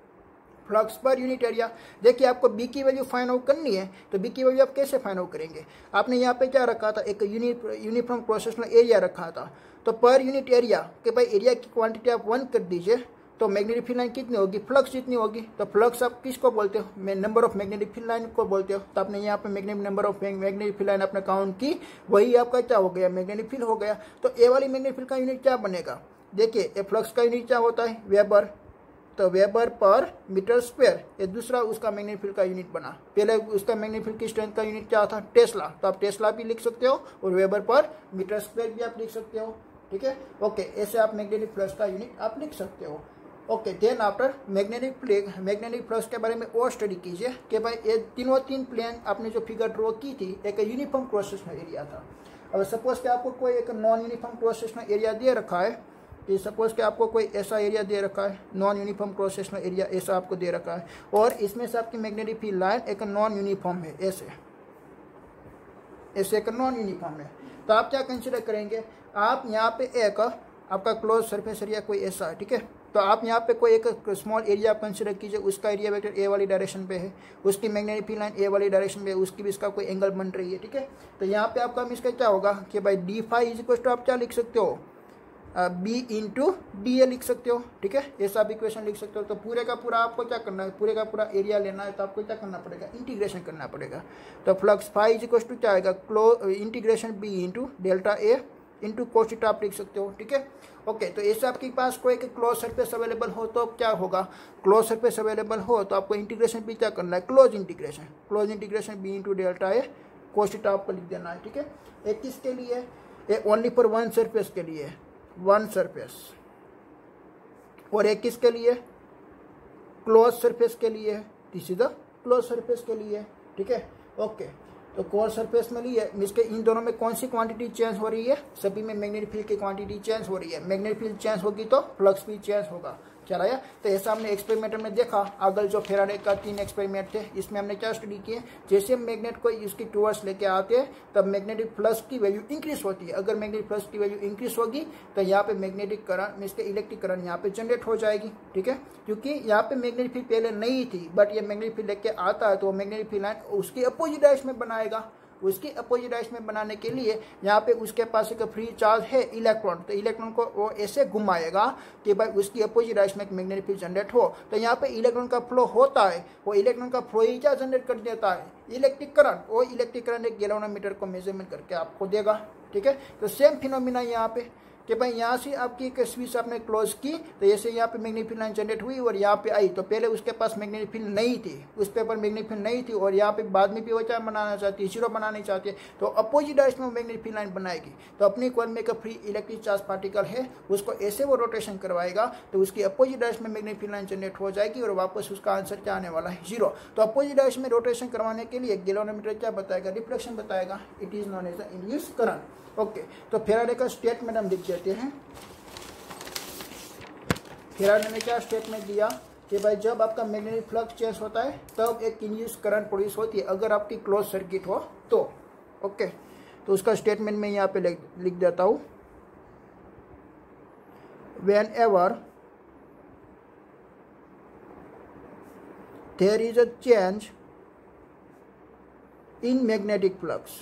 flux per unit area. देखिए आपको बी की वैल्यू फाइंड आउट करनी है, तो बी की वैल्यू आप कैसे फाइंड आउट करेंगे। आपने यहाँ पे क्या रखा था, एक यूनि यूनिफॉर्म क्रॉस सेक्शनल एरिया रखा था। तो पर यूनिट एरिया कि भाई एरिया की क्वांटिटी आप वन कर दीजिए तो मैग्नेटिक फील्ड लाइन कितनी होगी, फ्लक्स जितनी होगी। तो फ्लक्स आप किसको बोलते हो, मैं number of magnetic field line को बोलते हो। तो आपने यहाँ पे magnetic number of magnetic field line आपने काउंट की, वही आपका क्या हो गया, मैग्नेटिक फील्ड हो गया। तो ए वाली मैग्नेटिक फील्ड का यूनिट क्या बनेगा, देखिए ए फ्लक्स का यूनिट क्या होता है, वेबर। तो वेबर पर मीटर स्क्वायर, ये दूसरा उसका मैग्नेटिक फील्ड का यूनिट बना। पहले उसका मैग्नेटिक फील्ड की स्ट्रेंथ का यूनिट क्या था, टेस्ला। तो आप टेस्ला भी लिख सकते हो और वेबर पर मीटर स्क्वायर भी आप लिख सकते हो, ठीक है। ओके, ऐसे आप मैग्नेटिक फ्लक्स का यूनिट आप लिख सकते हो। Okay, then after magnetic plane, magnetic flux के बारे में और स्टडी कीजिए कि भाई ये तीनों तीन प्लेन आपने जो फिगर ड्रॉ की थी एक यूनिफॉर्म क्रॉस सेक्शनल एरिया था। अब सपोज कि आपको कोई एक non uniform cross sectional area दे रखा है, कि सपोज कि आपको कोई ऐसा एरिया दे रखा है, non uniform cross sectional area ऐसा आपको दे रखा है, और इसमें से आपकी मैग्नेटिक फील्ड लाइन एक नॉन यूनिफॉर्म है, ऐसे ऐसे एक नॉन यूनिफॉर्म है। तो आप क्या कंसिडर करेंगे, आप यहाँ पे एक आपका क्लोज सरफेस एरिया कोई ऐसा है, ठीक है। तो आप यहाँ पे कोई एक स्मॉल एरिया आप कंसिडर कीजिए, उसका एरिया वेक्टर ए वाली डायरेक्शन पे है, उसकी मैग्नेटिक फील्ड लाइन ए वाली डायरेक्शन पे है, उसकी भी इसका कोई एंगल बन रही है, ठीक है। तो यहाँ पे आपका इसका क्या होगा कि भाई D phi is equal to आप क्या लिख सकते हो, बी इंटू डी ए लिख सकते हो, ठीक है। ऐसा आप इक्वेशन लिख सकते हो। तो पूरे का पूरा आपको क्या करना है, पूरे का पूरा एरिया लेना है, तो आपको क्या करना पड़ेगा, इंटीग्रेशन करना पड़ेगा। तो flux phi is equal to क्या आएगा, close integration B into delta A into cos theta आप लिख सकते हो, ठीक है। ओके, तो ऐसे आपके पास कोई एक क्लोज सरफेस अवेलेबल हो तो क्या होगा, क्लोज सरफेस अवेलेबल हो तो आपको इंटीग्रेशन भी क्या करना है, close integration, close integration B into delta A cos theta आपको लिख देना है, ठीक है। एक किसके लिए, ये ओनली फॉर वन सरफेस के लिए, वन सरफेस, और एक किसके लिए, क्लोज सरफेस के लिए, this is the close surface के लिए, ठीक है। ओके, तो क्लोज सरफेस में लिए इसके इन दोनों में कौन सी क्वांटिटी चेंज हो रही है, सभी में मैग्नेटिक फील्ड की क्वांटिटी चेंज हो रही है। मैग्नेटिक फील्ड चेंज होगी तो फ्लक्स भी चेंज होगा, चला या। तो ऐसा हमने एक्सपेरिमेंट में देखा, अगल जो फेराडे का तीन एक्सपेरिमेंट थे, इसमें हमने क्या स्टडी किए, जैसे मैग्नेट को इसकी टूवर्ड्स लेके आते हैं तब मैग्नेटिक फ्लक्स की वैल्यू इंक्रीज होती है। अगर मैग्नेटिक फ्लक्स की वैल्यू इंक्रीज होगी तो यहाँ पे मैग्नेटिक करंट, इसके इलेक्ट्रिक करंट यहाँ पे जनरेट हो जाएगी, ठीक है। क्योंकि यहाँ पे मैग्नेटिक फील्ड पहले नहीं थी, बट ये मैग्नेटिक फील्ड लेके आता है तो मैग्नेटिक फील्ड लाइन उसकी अपोजिट डायरेक्शन में बनाएगा। उसकी अपोजिट डायरेक्शन में बनाने के लिए यहाँ पे उसके पास एक फ्री चार्ज है इलेक्ट्रॉन, तो इलेक्ट्रॉन को वो ऐसे घुमाएगा कि भाई उसकी अपोजिट डायरेक्शन में एक मैग्नेटिक फील्ड जनरेट हो। तो यहाँ पे इलेक्ट्रॉन का फ्लो होता है, वो इलेक्ट्रॉन का फ्लो ही क्या जनरेट कर देता है, इलेक्ट्रिक करंट। वो इलेक्ट्रिक करंट एक गैल्वेनोमीटर को मेजरमेंट करके आपको देगा, ठीक है। तो सेम फिनोमिना यहाँ पे कि भाई यहाँ से आपकी एक स्विच आपने क्लोज की तो जैसे यहाँ पे मैग्नेटिक फील्ड लाइन जनरेट हुई और यहाँ पे आई, तो पहले उसके पास मैग्नेटिक फील्ड नहीं थी, उस पेपर मैग्नेटिक फील्ड नहीं थी, और यहाँ पे बाद में भी वो क्या बनाना चाहती है, जीरो बनाना चाहती है, तो अपोजिट डायरेक्शन में मैग्नेटिक फील्ड लाइन बनाएगी। तो अपनी कॉइल में एक फ्री इलेक्ट्रिक चार्ज पार्टिकल है, उसको ऐसे वो रोटेशन करवाएगा तो उसकी अपोजिट डायरेक्शन में मैग्नेटिक फील्ड लाइन जनरेट हो जाएगी और वापस उसका आंसर क्या आने वाला है, जीरो। तो अपोजिट डायरेक्शन में रोटेशन करवाने के लिए गैल्वेनोमीटर क्या बताएगा, रिफ्लेक्शन बताएगा, it is known as the induced current. Okay, तो फेराडे का स्टेटमेंट हम लिख देते हैं। फेराडे ने क्या स्टेटमेंट दिया कि भाई जब आपका मैग्नेटिक फ्लक्स चेंज होता है तब एक इंड्यूस्ड करंट प्रोड्यूस होती है, अगर आपकी क्लोज सर्किट हो तो। ओके, तो उसका स्टेटमेंट मैं यहाँ पे लिख देता हूँ, whenever there is a change in magnetic flux,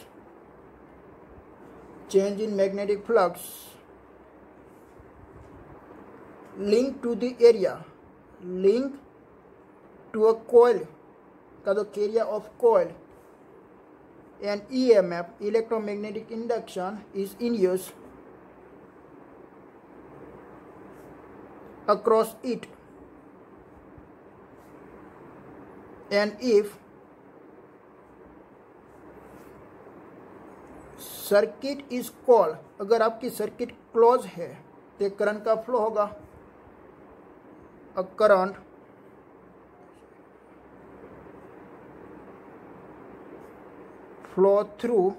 change in magnetic flux linked to the area, linked to a coil का the area of coil, and E M F electromagnetic induction is induced across it, and if circuit is closed, अगर आपकी circuit close है तो current का flow होगा, a current flow through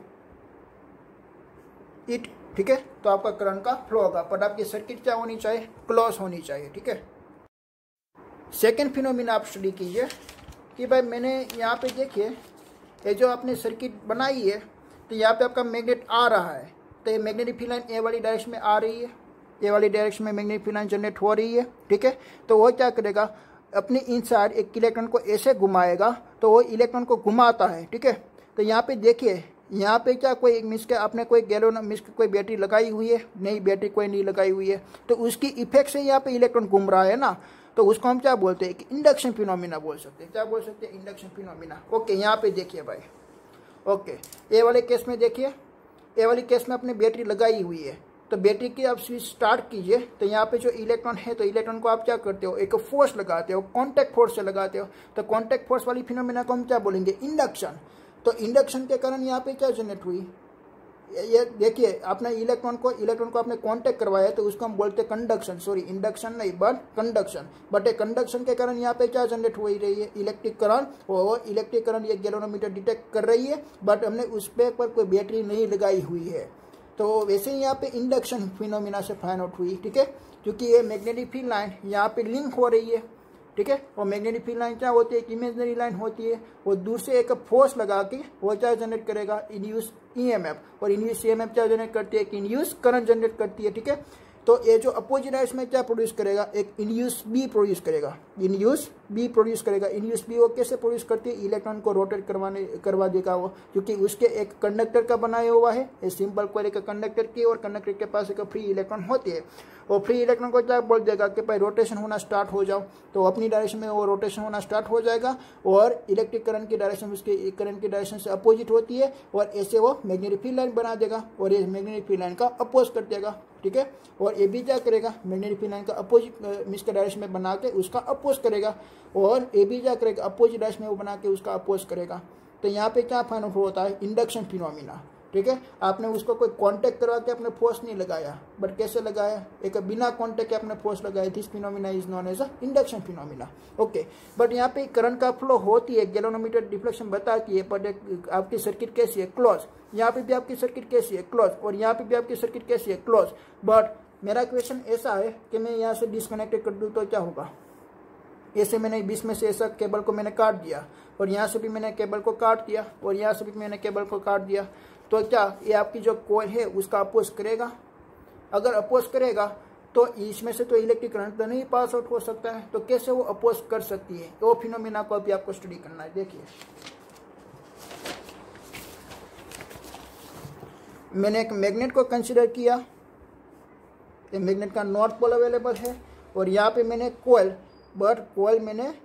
it, ठीक है। तो आपका करंट का फ्लो होगा, पर आपकी सर्किट क्या होनी चाहिए, क्लोज होनी चाहिए, ठीक है। सेकेंड फिनोमिना आप स्टडी कीजिए कि भाई मैंने यहाँ पे देखिए ये जो आपने सर्किट बनाई है, तो यहाँ पे आपका मैग्नेट आ रहा है, तो ये मैग्नेटिक फील्ड लाइन ए वाली डायरेक्शन में आ रही है, ए वाली डायरेक्शन में मैग्नेटिक फील्ड लाइन जनरेट हो रही है, ठीक है। तो वो क्या करेगा, अपने इनसाइड एक इलेक्ट्रॉन को ऐसे घुमाएगा, तो वो इलेक्ट्रॉन को घुमाता है, ठीक है। तो यहाँ पे देखिए यहाँ पे क्या कोई मिस के आपने कोई गैलोन मिस कोई बैटरी लगाई हुई है, नहीं बैटरी कोई नहीं लगाई हुई है, तो उसकी इफेक्ट से यहाँ पे इलेक्ट्रॉन घूम रहा है ना, तो उसको हम क्या बोलते हैं कि इंडक्शन फिनोमिना बोल सकते हैं। क्या बोल सकते हैं? Induction phenomena. ओके, यहाँ पे देखिए भाई, ओके ए वाले केस में देखिए, ए वाली केस में अपने बैटरी लगाई हुई है, तो बैटरी की आप स्विच स्टार्ट कीजिए, तो यहाँ पे जो इलेक्ट्रॉन है, तो इलेक्ट्रॉन को आप क्या करते हो, एक फोर्स लगाते हो, कॉन्टैक्ट फोर्स से लगाते हो, तो कॉन्टैक्ट फोर्स वाली फिनोमिना को हम क्या बोलेंगे? इंडक्शन। तो इंडक्शन के कारण यहाँ पे क्या जनरेट हुई, ये देखिए, आपने इलेक्ट्रॉन को इलेक्ट्रॉन को आपने कांटेक्ट करवाया, तो उसको हम बोलते हैं कंडक्शन, सॉरी इंडक्शन नहीं बट कंडक्शन। बट एक कंडक्शन के कारण यहाँ पे क्या जनरेट हो रही है? Electric current. और इलेक्ट्रिक करंट ये गैल्वेनोमीटर डिटेक्ट कर रही है, बट हमने उस पर कोई बैटरी नहीं लगाई हुई है, तो वैसे ही यहाँ पे इंडक्शन फिनोमिना से फाइंड आउट हुई। ठीक है, क्योंकि ये मैग्नेटिक फील्ड लाइन यहाँ पे लिंक हो रही है। ठीक है, और मैग्नेटिक फील्ड लाइन क्या होती है? एक इमेजनरी लाइन होती है, वो दूर से एक फोर्स लगा के वो क्या जनरेट करेगा? इंड्यूस ईएमएफ, और इंड्यूस ईएमएफ क्या जनरेट करती है? इंड्यूस करंट जनरेट करती है। ठीक है, तो ये जो अपोजिट है इसमें क्या प्रोड्यूस करेगा? एक इंड्यूस बी प्रोड्यूस करेगा, इंड्यूस बी प्रोड्यूस करेगा। इंड्यूस बी वो कैसे प्रोड्यूस करती है? इलेक्ट्रॉन को रोटेट करवाने करवा देगा वो, क्योंकि उसके एक कंडक्टर का बनाया हुआ है, ये सिंपल कॉइल एक कंडक्टर की, और कंडक्टर के पास एक फ्री इलेक्ट्रॉन होती है, और फ्री इलेक्ट्रॉन को क्या बोल देगा कि भाई रोटेशन होना स्टार्ट हो जाओ, तो अपनी डायरेक्शन में वो रोटेशन होना स्टार्ट हो जाएगा, और इलेक्ट्रिक करंट की डायरेक्शन उसके करंट की डायरेक्शन से अपोजिट होती है, और ऐसे वो मैग्नेटिक फील्ड लाइन बना देगा, और ये मैग्नेटिक फील्ड लाइन का अपोज कर देगा। ठीक है, और ये भी क्या करेगा? मैग्नेटिक फील्ड लाइन का अपोजिट मिस के डायरेक्शन में बना के उसका अपोज करेगा, और ये भी क्या करेगा? अपोजिट डायरेक्शन में वो बना के उसका अपोज करेगा। तो यहाँ पे क्या फाइंड आउट होता है? Induction phenomena. ठीक है, आपने उसको कोई कांटेक्ट करवा के आपने फोर्स नहीं लगाया, बट कैसे लगाया? एक बिना कांटेक्ट के आपने फोर्स लगाया। This phenomena is known as a induction phenomena. Okay, but यहाँ पे करंट का फ्लो होती है, गैल्वेनोमीटर डिफ्लेक्शन बताती है, बट आपकी सर्किट कैसी है? क्लोज। यहाँ पे भी आपकी सर्किट कैसी है? क्लोज। और यहाँ पे भी आपकी सर्किट कैसी है? क्लोज। बट मेरा क्वेश्चन ऐसा है कि मैं यहाँ से डिस्कनेक्टेड कर दूँ तो क्या होगा? ऐसे मैंने बीच में से ऐसा केबल को मैंने काट दिया, और यहाँ से भी मैंने केबल को काट दिया, और यहाँ से भी मैंने केबल को काट दिया, तो क्या ये आपकी जो कॉइल है उसका अपोज करेगा? अगर अपोज करेगा तो इसमें से तो इलेक्ट्रिक करंट तो नहीं पास आउट हो सकता है, तो कैसे वो अपोज कर सकती है? वो फिनोमिना को भी आपको स्टडी करना है। देखिए, मैंने एक मैग्नेट को कंसिडर किया, ये मैग्नेट का नॉर्थ पोल अवेलेबल है, और यहाँ पे मैंने कॉइल, बट कॉइल मैंने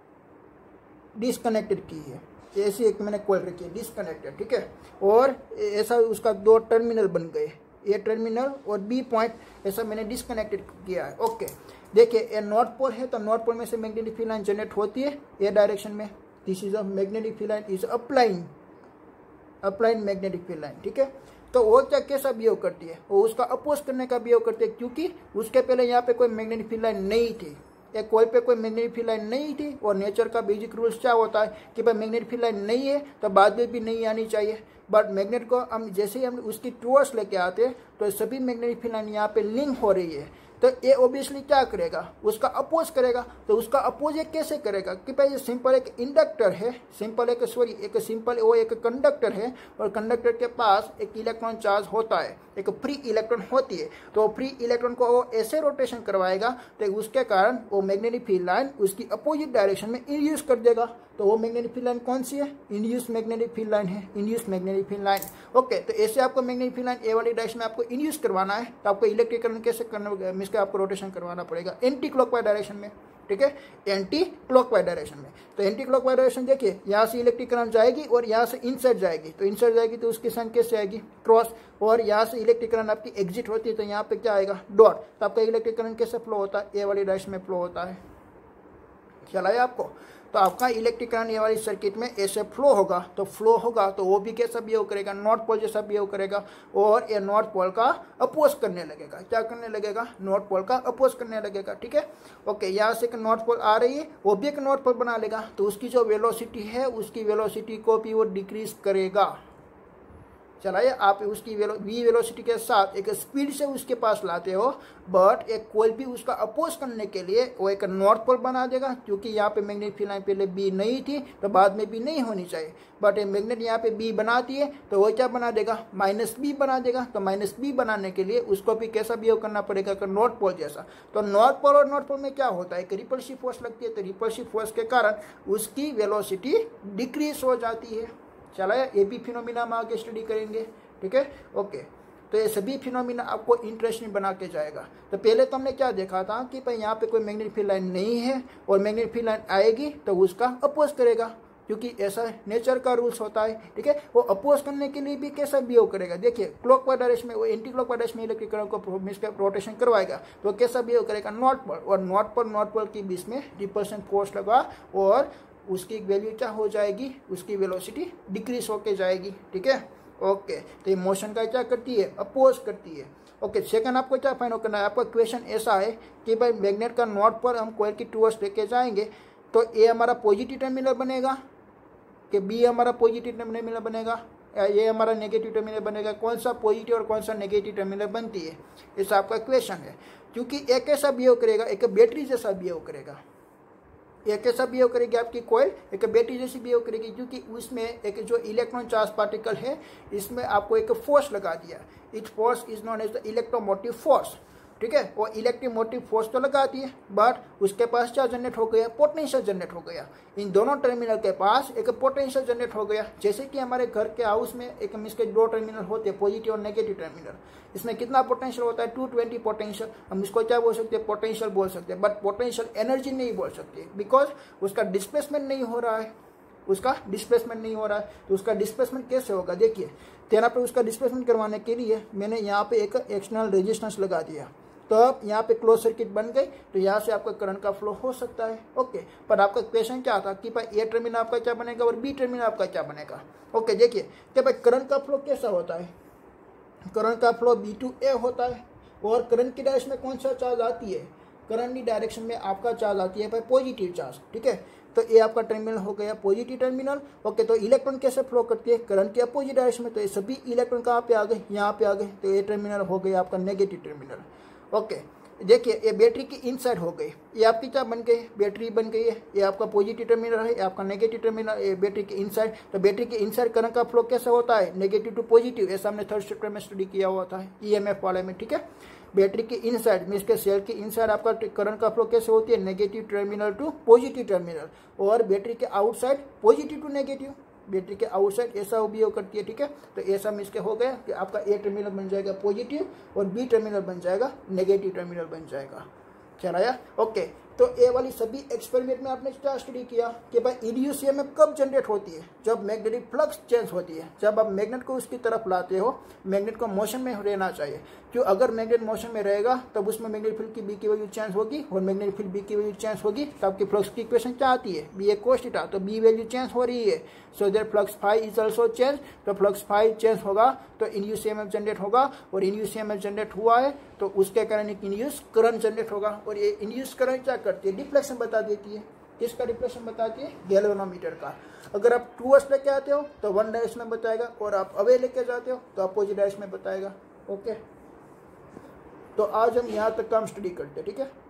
डिसकनेक्टेड की है, ऐसी एक मैंने कॉइल रखी है डिसकनेक्टेड। ठीक है, और ऐसा उसका दो टर्मिनल बन गए, ए टर्मिनल और बी पॉइंट, ऐसा मैंने डिसकनेक्टेड किया है। ओके, देखिए ये नॉर्थ पोल है, तो नॉर्थ पोल में से मैग्नेटिक फील्ड लाइन जनरेट होती है ए डायरेक्शन में। This is a magnetic field line is applying applying magnetic field line. ठीक है, तो वो क्या कैसा बिहेव करती है? वो उसका अपोज करने का बिहेव करती है, क्योंकि उसके पहले यहाँ पे कोई मैग्नेटिक फील्ड लाइन नहीं थी, एक कॉइल पे कोई मैग्नेटिक फील्ड लाइन नहीं थी, और नेचर का बेसिक रूल्स क्या होता है कि भाई मैग्नेटिक फील्ड लाइन नहीं है तो बाद में भी नहीं आनी चाहिए। बट मैग्नेट को हम जैसे ही हम उसकी टूवर्ड्स लेके आते हैं, तो सभी मैग्नेटिक फील्ड लाइन यहाँ पे लिंक हो रही है, तो ये ओबियसली क्या करेगा? उसका अपोज करेगा। तो उसका अपोज ये कैसे करेगा? कि भाई ये सिंपल एक इंडक्टर है, सिंपल एक सॉरी एक सिंपल वो एक कंडक्टर है, और कंडक्टर के पास एक इलेक्ट्रॉन चार्ज होता है, एक फ्री इलेक्ट्रॉन होती है, तो फ्री इलेक्ट्रॉन को वो ऐसे रोटेशन करवाएगा तो उसके कारण वो मैग्नेटिक फील्ड लाइन उसकी अपोजिट डायरेक्शन में इंड्यूस कर देगा। तो वो मैग्नेटिक फील्ड लाइन कौन सी है? इंड्यूस मैग्नेटिक फील्ड लाइन है, induce magnetic field line. Okay, तो ऐसे आपको मैग्नेटिक फील्ड लाइन ए वाली डायरेक्शन में आपको इंड्यूस करवाना है, तो आपको इलेक्ट्रिक करंट कैसे करना, मींस आपको रोटेशन करवाना पड़ेगा एंटी क्लॉकवाइज डायरेक्शन में। ठीक है, एंटी क्लॉकवाइज डायरेक्शन में। तो एंटी क्लॉकवाइज डायरेक्शन देखिए, यहाँ से इलेक्ट्रिक करंट जाएगी और यहाँ से इनसाइड जाएगी, तो इनसाइड जाएगी तो उसकी साइन कैसे आएगी? क्रॉस। और यहाँ से इलेक्ट्रिक करंट आपकी एग्जिट होती है, तो यहाँ पे क्या आएगा? डॉट। तो आपका इलेक्ट्रिक करंट कैसे फ्लो होता है? ए वाली डायरेक्शन में फ्लो होता है। ख्याल आया आपको? तो आपका इलेक्ट्रिक करंट ये वाली सर्किट में ऐसे फ्लो होगा, तो फ्लो होगा तो वो भी कैसा बिहेव करेगा? नॉर्थ पोल जैसा बिहेव करेगा, और ये नॉर्थ पोल का अपोज करने लगेगा। क्या करने लगेगा? नॉर्थ पोल का अपोज करने लगेगा। ठीक है, ओके, यहाँ से एक नॉर्थ पोल आ रही है, वो भी एक नॉर्थ पोल बना लेगा, तो उसकी जो वेलोसिटी है उसकी वेलोसिटी को भी वो डिक्रीज करेगा। चलाइए, आप उसकी वेलो वी वेलोसिटी के साथ एक स्पीड से उसके पास लाते हो, बट एक कोई भी उसका अपोज करने के लिए वो एक नॉर्थ पोल बना देगा, क्योंकि यहाँ पे मैग्नेटिक फील्ड लाइन पहले बी नहीं थी तो बाद में भी नहीं होनी चाहिए, बट ये मैग्नेट यहाँ पे बी बनाती है, तो वो क्या बना देगा? माइनस बी बना देगा। तो माइनस बी बनाने के लिए उसको भी कैसा बिहेव करना पड़ेगा? कि नॉर्थ पोल जैसा। तो नॉर्थ पोल और नॉर्थ पोल में क्या होता है? एक रिपल्सिव फोर्स लगती है, तो रिपल्सिव फोर्स के कारण उसकी वेलोसिटी डिक्रीज हो जाती है। चला या ए बी फिनोमिना हम आगे स्टडी करेंगे, ठीक है। ओके, तो ये सभी फिनोमिना आपको इंटरेस्टिंग बना के जाएगा। तो पहले तो हमने क्या देखा था कि भाई यहाँ पे कोई मैग्नेटिक फील्ड लाइन नहीं है और मैग्नेटिक फील्ड लाइन आएगी तो उसका अपोज करेगा, क्योंकि ऐसा नेचर का रूल्स होता है, ठीक है। वो अपोज करने के लिए भी कैसा बिहेव करेगा, देखिए क्लॉकवाइज डायरेक्शन में, वो एंटी क्लॉकवाइज डायरेक्शन में इलेक्ट्रिक करंट को रोटेशन करवाएगा तो कैसा बिहेव करेगा, नॉर्थ पोल, और नॉर्थ पोल नॉर्थ पोल के बीच में रिपल्शन फोर्स लगा और उसकी वैल्यू क्या हो जाएगी, उसकी वेलोसिटी डिक्रीज होके जाएगी, ठीक है। ओके, तो ये मोशन का क्या करती है, अपोज करती है। ओके, सेकंड आपको क्या फाइंड आउट करना है, आपका क्वेश्चन ऐसा है कि भाई मैग्नेट का नॉर्थ पर हम कॉइल की टूवर्ड्स लेके जाएंगे तो ए हमारा पॉजिटिव टर्मिनल बनेगा कि बी हमारा पॉजिटिव टर्मिनल बनेगा, ये हमारा नेगेटिव टर्मिनल बनेगा, कौन सा पॉजिटिव और कौन सा नेगेटिव टर्मिनल बनती है, ऐसा आपका क्वेश्चन है। क्योंकि एक ऐसा बिहेव करेगा, एक बैटरी जैसा बिहेव करेगा, एक ऐसा बिहेव करेगी आपकी कॉइल, एक बैटरी जैसी बिहेव करेगी, क्योंकि उसमें एक जो इलेक्ट्रॉन चार्ज पार्टिकल है इसमें आपको एक फोर्स लगा दिया, it force is known as the electromotive force, ठीक है। वो इलेक्ट्रोमोटिव फोर्स तो लगाती है बट उसके पास क्या जनरेट हो गया, पोटेंशियल जनरेट हो गया। इन दोनों टर्मिनल के पास एक पोटेंशियल जनरेट हो गया, जैसे कि हमारे घर के हाउस में एक इसके दो टर्मिनल होते हैं, पॉजिटिव और नेगेटिव टर्मिनल। इसमें कितना पोटेंशियल होता है, टू ट्वेंटी पोटेंशियल। हम इसको क्या बोल सकते हैं, पोटेंशियल बोल सकते हैं, बट पोटेंशियल एनर्जी नहीं बोल सकते, बिकॉज उसका डिस्प्लेसमेंट नहीं हो रहा है, उसका डिस्प्लेसमेंट नहीं हो रहा है। तो उसका डिस्प्लेसमेंट कैसे होगा, देखिए तेरह पे उसका डिस्प्लेसमेंट करवाने के लिए मैंने यहाँ पे एक एक्सटर्नल रेजिस्टेंस लगा दिया, तो अब यहाँ पे क्लोज सर्किट बन गई, तो यहाँ से आपका करंट का फ्लो हो सकता है। ओके, पर आपका क्वेश्चन क्या था कि भाई ए टर्मिनल आपका क्या बनेगा और बी टर्मिनल आपका क्या बनेगा। ओके, देखिए कि भाई करंट का फ्लो कैसा होता है, करंट का फ्लो बी टू ए होता है, और करंट की डायरेक्शन में कौन सा चार्ज आती है, करंट की डायरेक्शन में आपका चार्ज आती है भाई पॉजिटिव चार्ज, ठीक है। तो ये आपका टर्मिनल हो गया पॉजिटिव टर्मिनल। ओके, तो इलेक्ट्रॉन कैसे फ्लो करती है, करंट के अपोजिट डायरेक्शन में, तो ये सभी इलेक्ट्रॉन कहाँ पे आ गए, यहाँ पे आ गए, तो ये टर्मिनल हो गया आपका नेगेटिव टर्मिनल। ओके, देखिए ये बैटरी की इनसाइड हो गई, ये आपकी क्या बन गई, बैटरी बन गई है, ये आपका पॉजिटिव टर्मिनल है, ये आपका नेगेटिव टर्मिनल, ये बैटरी की इनसाइड। तो बैटरी के इनसाइड करंट का फ्लो कैसा होता है, नेगेटिव टू पॉजिटिव, ऐसा हमने थर्ड चैप्टर में स्टडी किया हुआ था ईएमएफ वाले में, ठीक है। बैटरी की इनसाइड में, इसके सेल की इनसाइड आपका करंट का फ्लो कैसे होती है, negative terminal to positive terminal, और बैटरी के outside positive to negative, battery के आउटसाइड ऐसा उपयोग करती है, ठीक है। तो ऐसा में इसके हो गया कि आपका ए टर्मिनल बन जाएगा पॉजिटिव और बी टर्मिनल बन जाएगा नेगेटिव टर्मिनल बन जाएगा, चलाया। ओके, तो ए वाली सभी एक्सपेरिमेंट में आपने क्या स्टडी किया कि भाई इंड्यूस्ड ईएमएफ कब जनरेट होती है, जब मैग्नेटिक फ्लक्स चेंज होती है, जब आप मैग्नेट को उसकी तरफ लाते हो, मैग्नेट को मोशन में रहना चाहिए, क्यों, अगर मैग्नेट मोशन में रहेगा तब उसमें मैग्नेटिक फील्ड की बी की वैल्यू चेंज होगी, और मैग्नेटिक फील्ड बी की वैल्यू चेंज होगी, तो आपकी फ्लक्स की इक्वेशन क्या आती है, बी ए कोस थीटा, तो बी वैल्यू चेंज हो रही है, so there flux phi is also change, तो फ्लक्स फाई चेंज होगा तो इंड्यूस्ड ईएमएफ जनरेट होगा, और इंड्यूस्ड ईएमएफ जनरेट हुआ है तो उसके कारण एक इंड्यूस्ड करंट जनरेट होगा, और ये इंड्यूस्ड करंट क्या करती है, डिफ्लेक्शन बता देती है। किसका डिफ्लेक्शन बताती है, गैल्वेनोमीटर का। अगर आप टूवर्ड्स लेके आते हो तो वन डायरेक्शन में बताएगा, और आप अवे लेके जाते हो तो अपोजिट डायरेक्शन में बताएगा। ओके, तो आज हम यहाँ तक का हम स्टडी करते हैं, ठीक है।